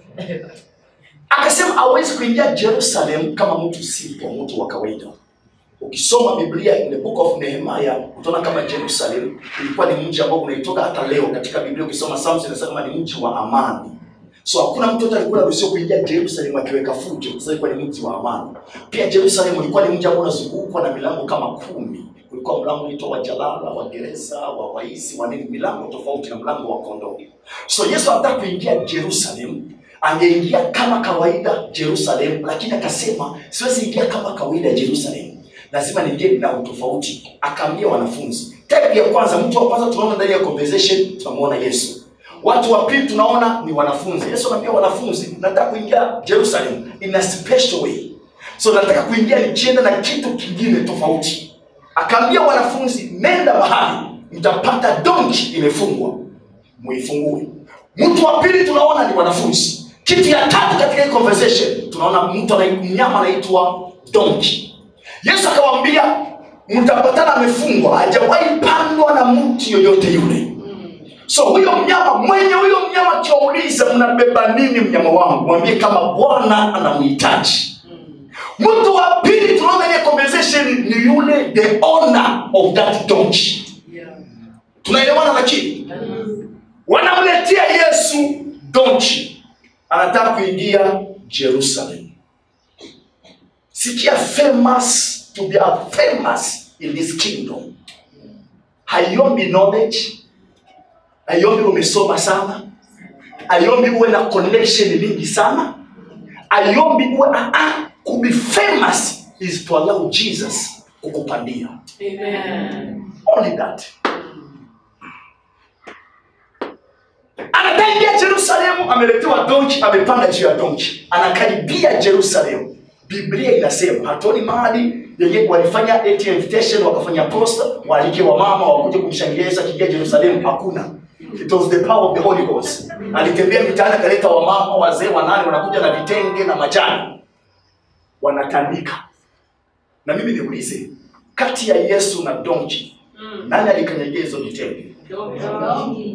akasema hawezi kuingia Jerusalem kama mtu simple, mtu wa kawaida. Ukisoma Biblia in the book of Nehemiah, utaona kama Jerusalem ilikuwa ni mji ambao unaitoka hata leo katika Biblia. Ukisoma Psalms inasema ni mji wa amani. So hakuna mtu yote alikuwa anaruhusiwa kuingia Jerusalem akiweka fujo, kwa sababu ilikuwa ni mji wa amani. Pia Jerusalem ilikuwa ni mji ambao unazungukwa na milango kama kumi. Kulikuwa mlango unaitwa wa Jalala, wa Gereza, wa Waisi, wa nini, milango tofauti na mlango wa Kondoo. So Yesu anataka kuingia Jerusalem, angeingia kama kawaida Jerusalem, lakini akasema siwezi ingia kama kawaida Jerusalem, lazima niingie na utofauti. Akaambia wanafunzi, type ya kwanza, mtu wa kwanza tunaona ndani ya conversation tunamuona Yesu. Watu wa pili tunaona ni wanafunzi. Yesu anaambia wanafunzi, nataka kuingia Jerusalem in a special way. So nataka kuingia nikienda na kitu kingine tofauti. Akaambia wanafunzi, nenda mahali mtapata donkey imefungwa, muifungue. Mtu wa pili tunaona ni wanafunzi. Kitu ya tatu katika hii conversation tunaona mtu anaitwa mnyama anaitwa donkey. Yesu akawaambia mtapatana amefungwa, hajawahi pandwa na mtu yoyote yule. So huyo mnyama, mwenye huyo mnyama kiwauliza mnabeba nini mnyama wangu, mwambie kama Bwana anamhitaji. Mtu wa pili tunaona ile conversation ni yule the owner of that donkey. Tunaelewana lakini? Wanamletea Yesu donkey. Anataka kuingia Jerusalem. Sikia, famous, to be a famous in this kingdom. Hayombi knowledge. Hayombi umesoma sana. Hayombi uwe na connection mingi sana. Hayombi uwe a a to be famous is to allow Jesus kukupandia. Amen. Only that. Anakaribia Jerusalem, ameletewa donkey, amepanda juu ya donkey. Anakaribia Jerusalem. Biblia inasema hatoni mahali yenye walifanya eti invitation, wakafanya poster, walike wa mama wakuje kumshangilia Yesu akiingia Jerusalem. Hakuna. It was the power of the Holy Ghost. Alitembea mitaani akaleta wa mama, wazee, wanane wanakuja na vitenge na majani. Wanatandika. Na mimi niulize, kati ya Yesu na donkey, mm. nani alikanyagia hizo vitenge? Donkey.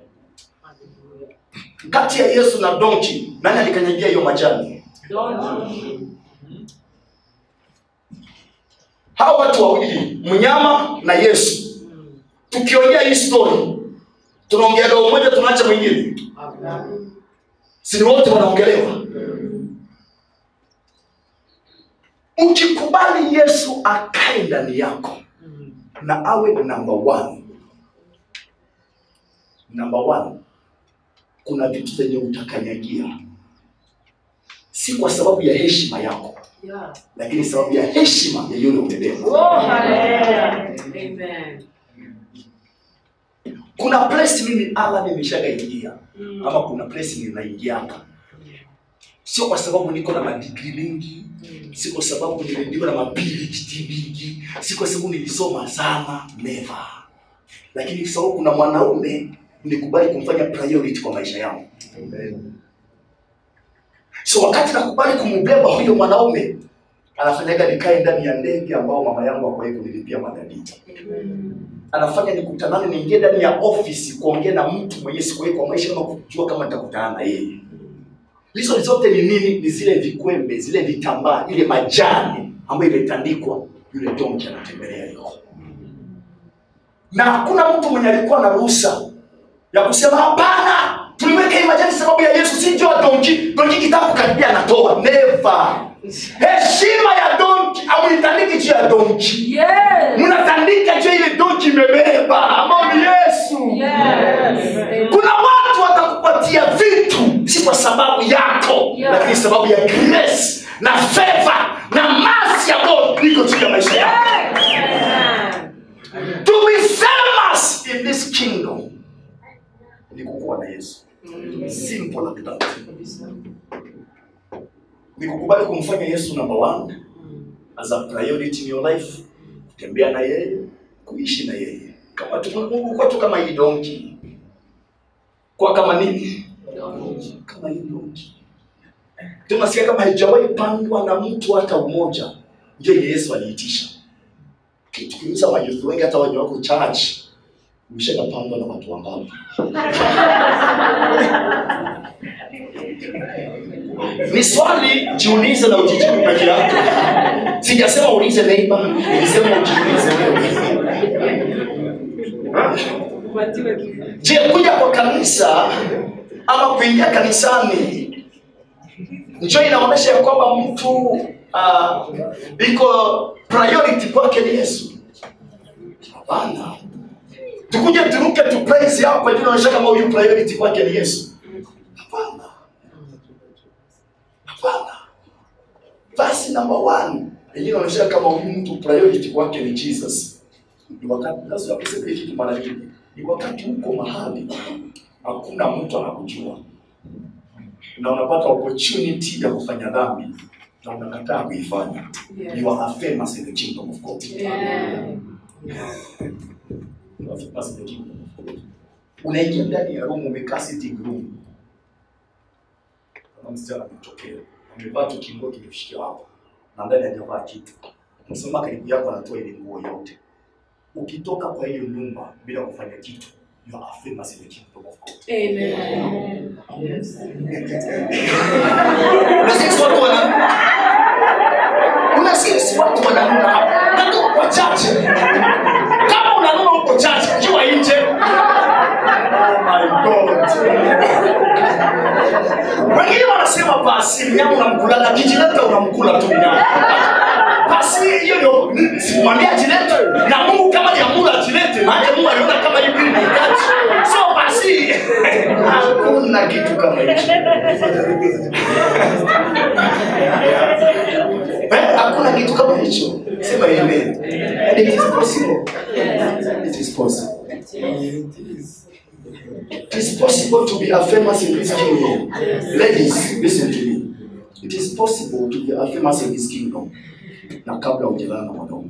Kati ya Yesu na donkey, nani alikanyagia hiyo majani? Donkey. Hao watu wawili, mnyama na Yesu. Tukiongea hii story, tunaongea leo mmoja tunaacha mwingine. Si wote wanaongelewa. Ukikubali Yesu akae ndani yako na awe number one. Number one. Kuna vitu zenye utakanyagia. Si kwa sababu ya heshima yako. Yeah. Lakini sababu ya heshima ya yule umebeba. Oh, hallelujah. Amen. Kuna place mimi ala nimeshaga ingia. Mm. Ama kuna place ninaingia hapa. Sio kwa sababu niko na madigrii mengi, mm. si kwa sababu niliambiwa na mapili mingi, si kwa sababu nilisoma sana, never. Lakini sababu kuna mwanaume nikubali kumfanya priority kwa maisha yangu. Amen. So wakati nakubali kumbeba huyo mwanaume, anafanyaga nikae ndani ya ndege ambao mama yangu hakuwahi kunilipia madalita. Amen. Anafanya nikutanane niingie ndani ya ofisi kuongea na mtu mwenye sikuwahi kwa maisha kama kujua kama nitakutana na yeye. Hizo zote ni nini? Ni zile vikwembe, zile vitambaa, ile majani ambayo imetandikwa, yule donkey anatembelea yuko. Na hakuna mtu mwenye alikuwa na ruhusa ya kusema hapana, tuliweka hii majani sababu ya Yesu, si njoo donkey, donkey kitabu karibia anatoa. Never. Heshima ya donkey, amuitandiki juu ya donkey. Yes. Mnatandika juu ile donkey imebeba, ambao ni Yesu. Yes. Kuna watu watakupatia vitu si kwa sababu yako, yeah. lakini sababu ya grace na favor na mercy ya God liko juu ya maisha yako. Yes. To be famous in this kingdom ni kukuwa na Yesu. Mm. Simple like that. Ni kukubali kumfanya Yesu number one as a priority in your life, kutembea na yeye, kuishi na yeye. Kama Mungu kwa tu kama hii donkey. Kwa kama nini? Donkey. Kama hii donkey. Tunasikia kama haijawahi pandwa na mtu hata umoja. Je, Yesu aliitisha? Kitu kimisa wajua wengi hata wajua wako church. Mshaka pandwa na watu wangapi? Ni swali jiulize na ujijibu peke yako. Sijasema ulize neighbor, nilisema ujiulize wewe. Je, kuja kwa kanisa ama kuingia kanisani njoo inaonyesha ya kwamba mtu uh, iko priority kwake ni Yesu? Hapana. Tukuje turuke tu praise yao kwa jina inaonyesha kama huyu priority kwake ni Yesu? Hapana. Hapana. Basi number one, yenyewe inaonyesha kama huyu mtu priority kwake ni Jesus. Ni wakati lazima kusema hiki kitu mara nyingi. Ni wakati uko mahali hakuna mtu anakujua. Na unapata opportunity ya kufanya dhambi na unakataa kuifanya. Yes. You are famous in the kingdom of God. Yeah. You are famous in the kingdom of God. Unaingia ndani ya room, umekaa sitting room. Kama msichana ametokea, amevaa tu kingo kimeshikia hapo. Na ndani hajavaa kitu. Unasema karibu yako anatoa ile nguo yote. Ukitoka kwa hiyo nyumba bila kufanya kitu, you are famous in the kingdom of God. Amen. Yes. Unasikia watu wana Unasikia watu wananuna hapa. Ndio kwa chache. Kama unanuna huko chache, kiwa nje. Oh my God. Wengine wanasema basi mnyama unamkula, kijileta unamkula tu mnyama. Basi hiyo ndio simwambia jilete. Na Mungu kama jamula jilete, maana Mungu aliona kama hivi ni kati. So basi hakuna kitu kama hicho. Eh, hakuna kitu kama hicho. Sema amen. And it is possible. It is possible. It is possible to be a famous in this kingdom. Ladies, listen to me. It is possible to be a famous in this kingdom. Na kabla hujalala na mwanaume.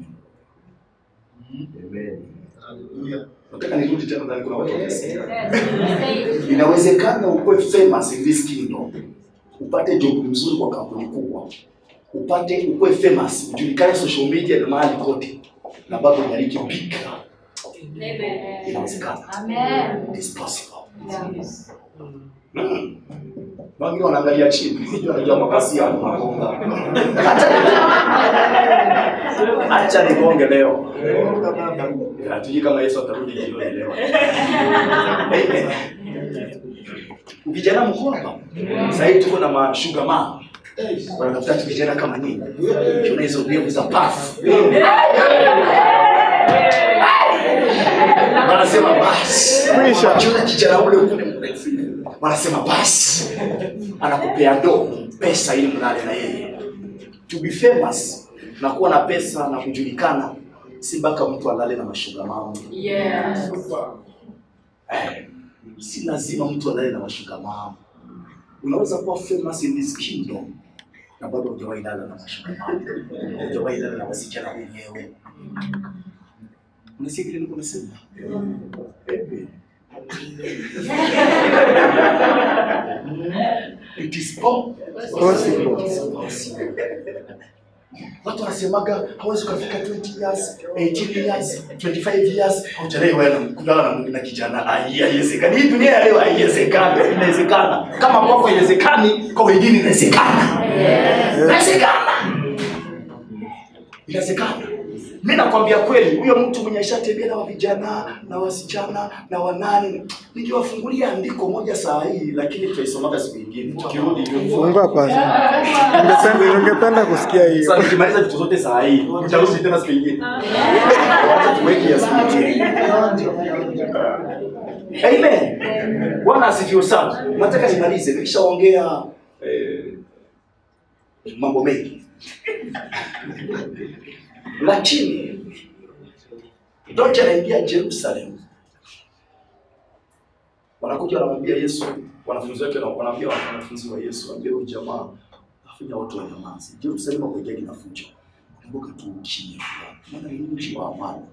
Amen. Hallelujah. Nataka nirudi tena ndani, kuna watu wanasema. Inawezekana ukue famous in this kingdom. Upate job mzuri kwa kampuni kubwa. Upate ukue famous, ujulikane social media na mahali kote. Na bado unaliki big. Amen. Inawezekana. Amen. It is possible. Yes. Mm. Wangi wanaangalia chini, ndio anajua mabasi ya makonga. Acha nigonge leo. Hatujui kama Yesu atarudi jioni leo. Vijana mko hapa. Sasa hivi tuko na mashuga ma. Wanatafuta vijana kama nini? Tuna hizo mbio za pass. Wanasema basi. Wanachuna kijana ule ukune mrefu. Wanasema basi. Anakupea do pesa ili mlale na yeye. To be famous na kuwa na pesa na kujulikana si mpaka mtu alale na mashuga mama. Yes. Eh, si lazima mtu alale na mashuga mama. Unaweza kuwa famous in this kingdom na bado hujawahi lala na mashuga mama. Hujawahi lala na wasichana wenyewe. Unasikia kile niko nasema? Baby. It is possible. Watu wanasemaga hawezi kufika twenty years, eighteen years, twenty-five years, hujalewa wewe kulala na Mungu na kijana. Haiwezekani. Hii dunia ya leo haiwezekani. Inawezekana. Kama kwako haiwezekani, kwa wengine inawezekana. Inawezekana. Inawezekana. Mimi nakwambia kweli, huyo mtu mwenye ashatembea na vijana na wasichana na wanani, nikiwafungulia andiko moja saa hii, lakini tutaisoma siku nyingine. Tukirudi funga pasi. Ungependa ungependa kusikia hiyo. Sasa nikimaliza vitu zote saa hii, nitarudi tena siku nyingine. Wacha tuweke ya siku nyingine. Amen. Bwana asifiwe sana. Nataka nimalize, nikishaongea eh, mambo mengi. Lakini ndoto anaingia Jerusalem. Wanakuja wanamwambia Yesu, wanafunzi wake wanaambia wanafunzi wa Yesu, ambia huyu jamaa afanya watu wa nyamazi. Jerusalem kwa jagi na fujo. Kumbuka tu chini fulani. Maana ni mji wa amani.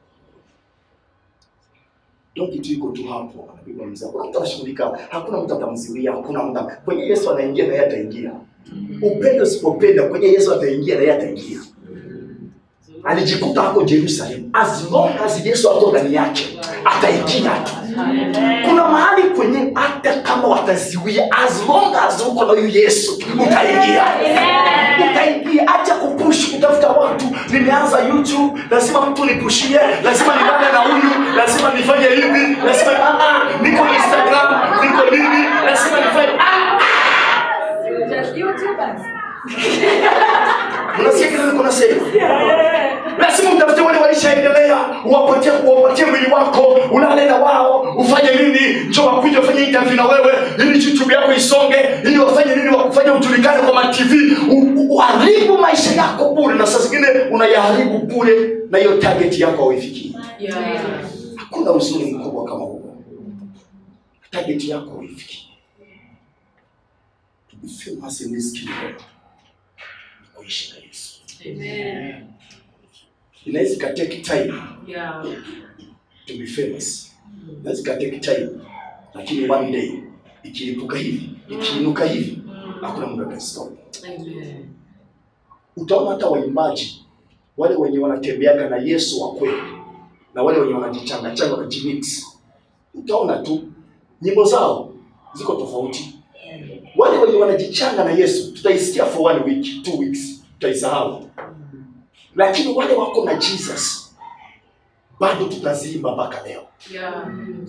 Ndio kitu iko tu hapo, anapigwa mzee. Hakuna mtu anashughulika, hakuna mtu atamziwia, hakuna mtu. Kwenye Yesu anaingia na yeye ataingia. Upendo usipopenda kwenye Yesu ataingia na yeye ataingia. Alijikuta hapo Jerusalem. As long as Yesu ako ndani yake, ataingia tu. Kuna mahali kwenye hata kama wataziwia, as long as uko na Yesu, utaingia. Utaingia. Acha kupush kutafuta watu, nimeanza YouTube, lazima mtu nipushie, lazima nilale na huyu, lazima nifanye hivi, lazima ah ah, niko Instagram, niko nini, lazima nifanye ah. Just YouTubers. Unasikia kile niko nasema? Lazima utafute wale walishaendelea, uwapatie uwapatie mwili wako, ulale na wao, ufanye nini? Njoo wakuja ufanye interview na wewe, ili YouTube yako isonge, ili wafanye nini, wakufanye ujulikane kwa ma T V, uharibu maisha yako bure, na saa zingine unayaharibu bure na hiyo target yako haifikii. Yeah. Hakuna uzuri mkubwa kama huo. Target yako haifikii. To be famous in this kingdom, kuishi na Yesu. Amen. Inaweza take time. Yeah. To be famous. Inaweza take time. Lakini one day ikilipuka hivi, ikiinuka hivi, hakuna mtu atasstop. Amen. Utaona hata waimbaji wale wenye wanatembeaga na Yesu wa kweli na wale wenye wanajichanga changa kujimix, utaona tu nyimbo zao ziko tofauti. Wale wenye wanajichanga na Yesu tutaisikia for one week, two weeks, tutaisahau. Lakini wale wako na Jesus bado tutazimba mpaka leo. Yeah.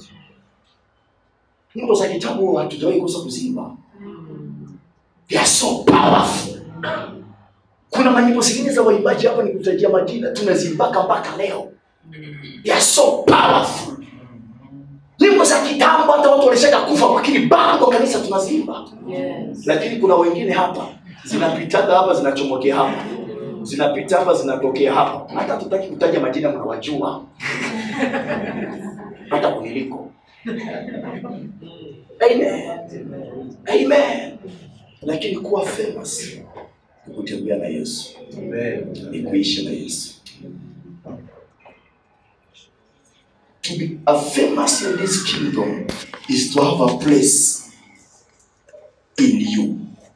Nyimbo za kitabu hatujawahi kosa kuzimba. They are so powerful. Kuna manyimbo zingine za waimbaji hapa nikutajia majina tunazimbaka mpaka leo. They are so powerful. Nyimbo za kitambo hata watu walishaka kufa lakini bado kanisa tunazimba. Yes. Lakini kuna wengine hapa zinapita hapa zinachomokea hapa. Zinapita hapa zinatokea hapa. Hata tutaki kutaja majina mnawajua. Hata kuniliko. Amen. Amen. Lakini kuwa famous ni kutembea na Yesu. Amen. Ni kuishi na Yesu. To be a famous in this kingdom is to have a place in you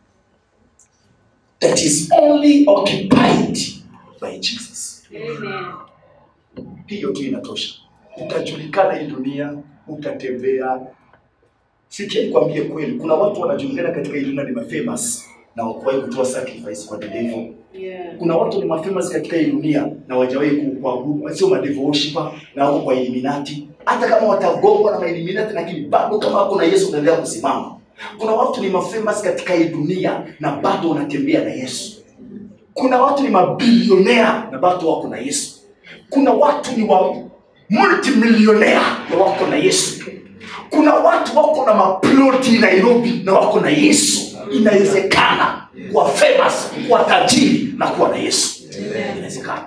that is only occupied by Jesus. Amen. Hiyo tu inatosha. Utajulikana hii dunia, utatembea. Sikia nikwambie kweli, kuna watu wanajulikana katika hii dunia ni famous na wakuwahi kutoa sacrifice kwa the devil. Yeah. Kuna watu ni famous katika hii dunia na wajawahi kuabudu, sio ma devil worshiper na wako kwa Illuminati. Hata kama watagongwa na Illuminati lakini bado kama wako na Yesu wanaendelea kusimama. Kuna watu ni famous katika hii dunia na bado wanatembea na Yesu. Kuna watu ni mabilionea na bado wako na Yesu. Kuna watu ni wa multimillionaire na wako na Yesu. Kuna watu wako na maploti Nairobi na wako na Yesu. Inawezekana kuwa famous, kuwa tajiri na kuwa na Yesu. Inawezekana.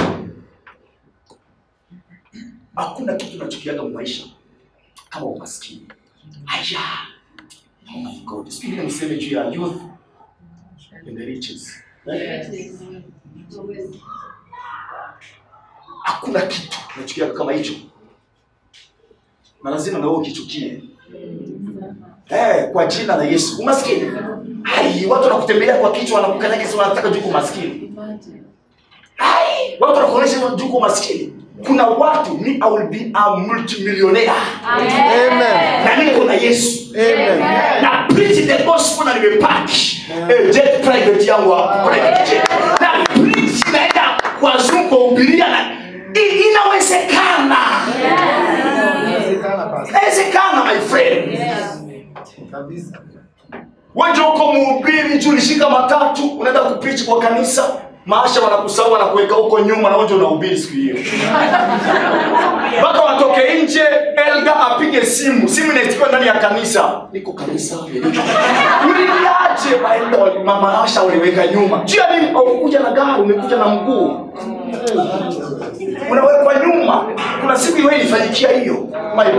Hakuna kitu tunachokiaga maisha kama umaskini. Haya. Oh my God. Speaking of mseme juu ya youth and the riches. Hakuna kitu tunachokiaga kama hicho. Na lazima na wewe ukichukie. Eh, kwa jina la Yesu. Umaskini. Hai, watu wanakutembelea kwa kichwa wanakukanyaga sio wanataka juu umaskini. Hai, watu wanakuonesha juu umaskini. Kuna watu ni I will be a multimillionaire. Amen. Na niko na Yesu. Amen. Na preach the gospel na nimepack. Eh, jet private yangu hapo. Na preach naenda kwa Zoom kuhubiria na inawezekana. Inawezekana my friend. Kabisa. Wewe uko mhubiri juu ulishika matatu unaenda kupreach kwa kanisa, maasha wanakusahau na kuweka huko nyuma na wewe unahubiri siku hiyo. Baka watoke nje, elder apige simu, simu inaitikiwa ndani ya kanisa. Niko kanisa. Uliaje baada mama Asha uliweka nyuma? Juu ya nini ukuja na gari, umekuja na mguu? Unawekwa nyuma. Kuna siku ile ilifanyikia hiyo.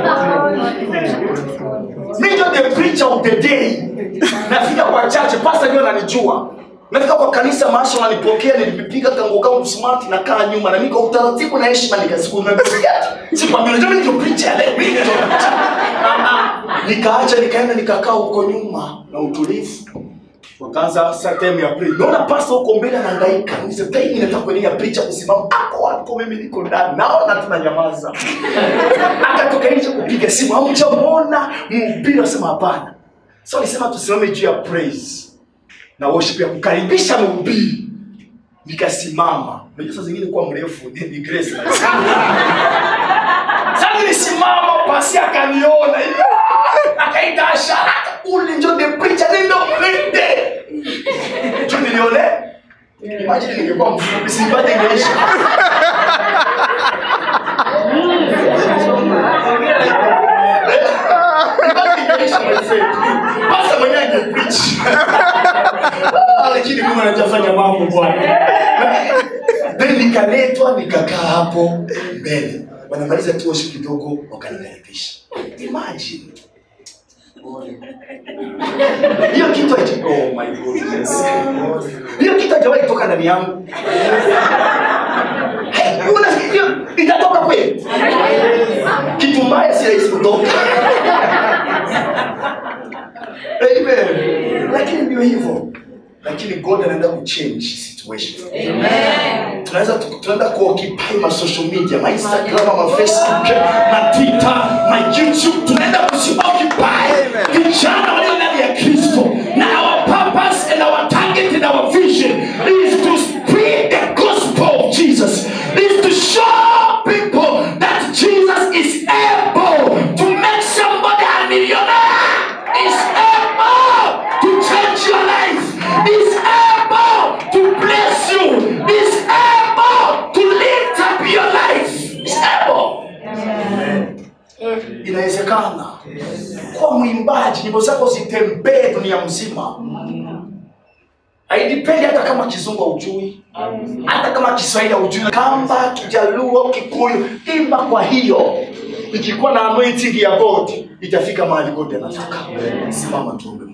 Mimi ndio the preacher of the day. Nafika kwa church, pastor ndio ananijua. Nafika kwa kanisa, maasha wananipokea, nilipiga tango kama smart na kaa nyuma na niko utaratibu na heshima nikasiku nimepiga. Sikwambia ndio ndio preacher leo. Mimi ndio. Nikaacha nikaenda nikakaa huko nyuma na utulivu. Wakaanza saa time ya prayer. Naona pastor huko mbele anahangaika. Nisema time nataka kuendelea preacher kusimama. Hapo hapo mimi niko ndani. Naona tunanyamaza. Akatoka nje kupiga simu. Hamjamuona mhubiri asema hapana. So alisema tusimame juu ya praise na worship ya kukaribisha mhubiri. nikasimama. Unajua saa zingine kwa mrefu ni grace. Sasa nilisimama, pasi akaniona. Akaita ashara, ule ndio the preacher ndio mlete. Ndio nilione. Imagine ningekuwa mfupi sibade ingeisha. Basta mwenyewe angepreach. Lakini Mungu anajafanya mambo bwana. Then nikaletwa nikakaa hapo mbele. Wanamaliza tu osho kidogo wakanikaribisha. Imagine. Hiyo kitu haiti, oh my goodness. Hiyo kitu hajawahi kutoka ndani yangu. Unasikia itatoka kweli? Kitu mbaya si rahisi kutoka. Amen. Lakini ndio hivyo. Lakini God anaenda kuchange situation. Amen. Tunaweza tunaenda kuoccupy ma social media, my Instagram, my Facebook, my Twitter, my YouTube. Tunaenda kuoccupy vijana walio ndani ya Kristo. Now our purpose and our target and our vision is to spread the gospel of Jesus. Is to show people that Jesus is able to make somebody a millionaire. Is able to change your life. Is able to bless you. Is able to lift up your life. Is able. Amen. Inawezekana. Kwa mwimbaji nyimbo zako zitembee dunia mzima. Haidipendi hata kama kizungu hujui. Hata kama Kiswahili hujui. Kamba, Kijaluo, Kikuyu, imba kwa hiyo. Ikikuwa na anointing ya God, itafika mahali God anataka. Simama tuombe.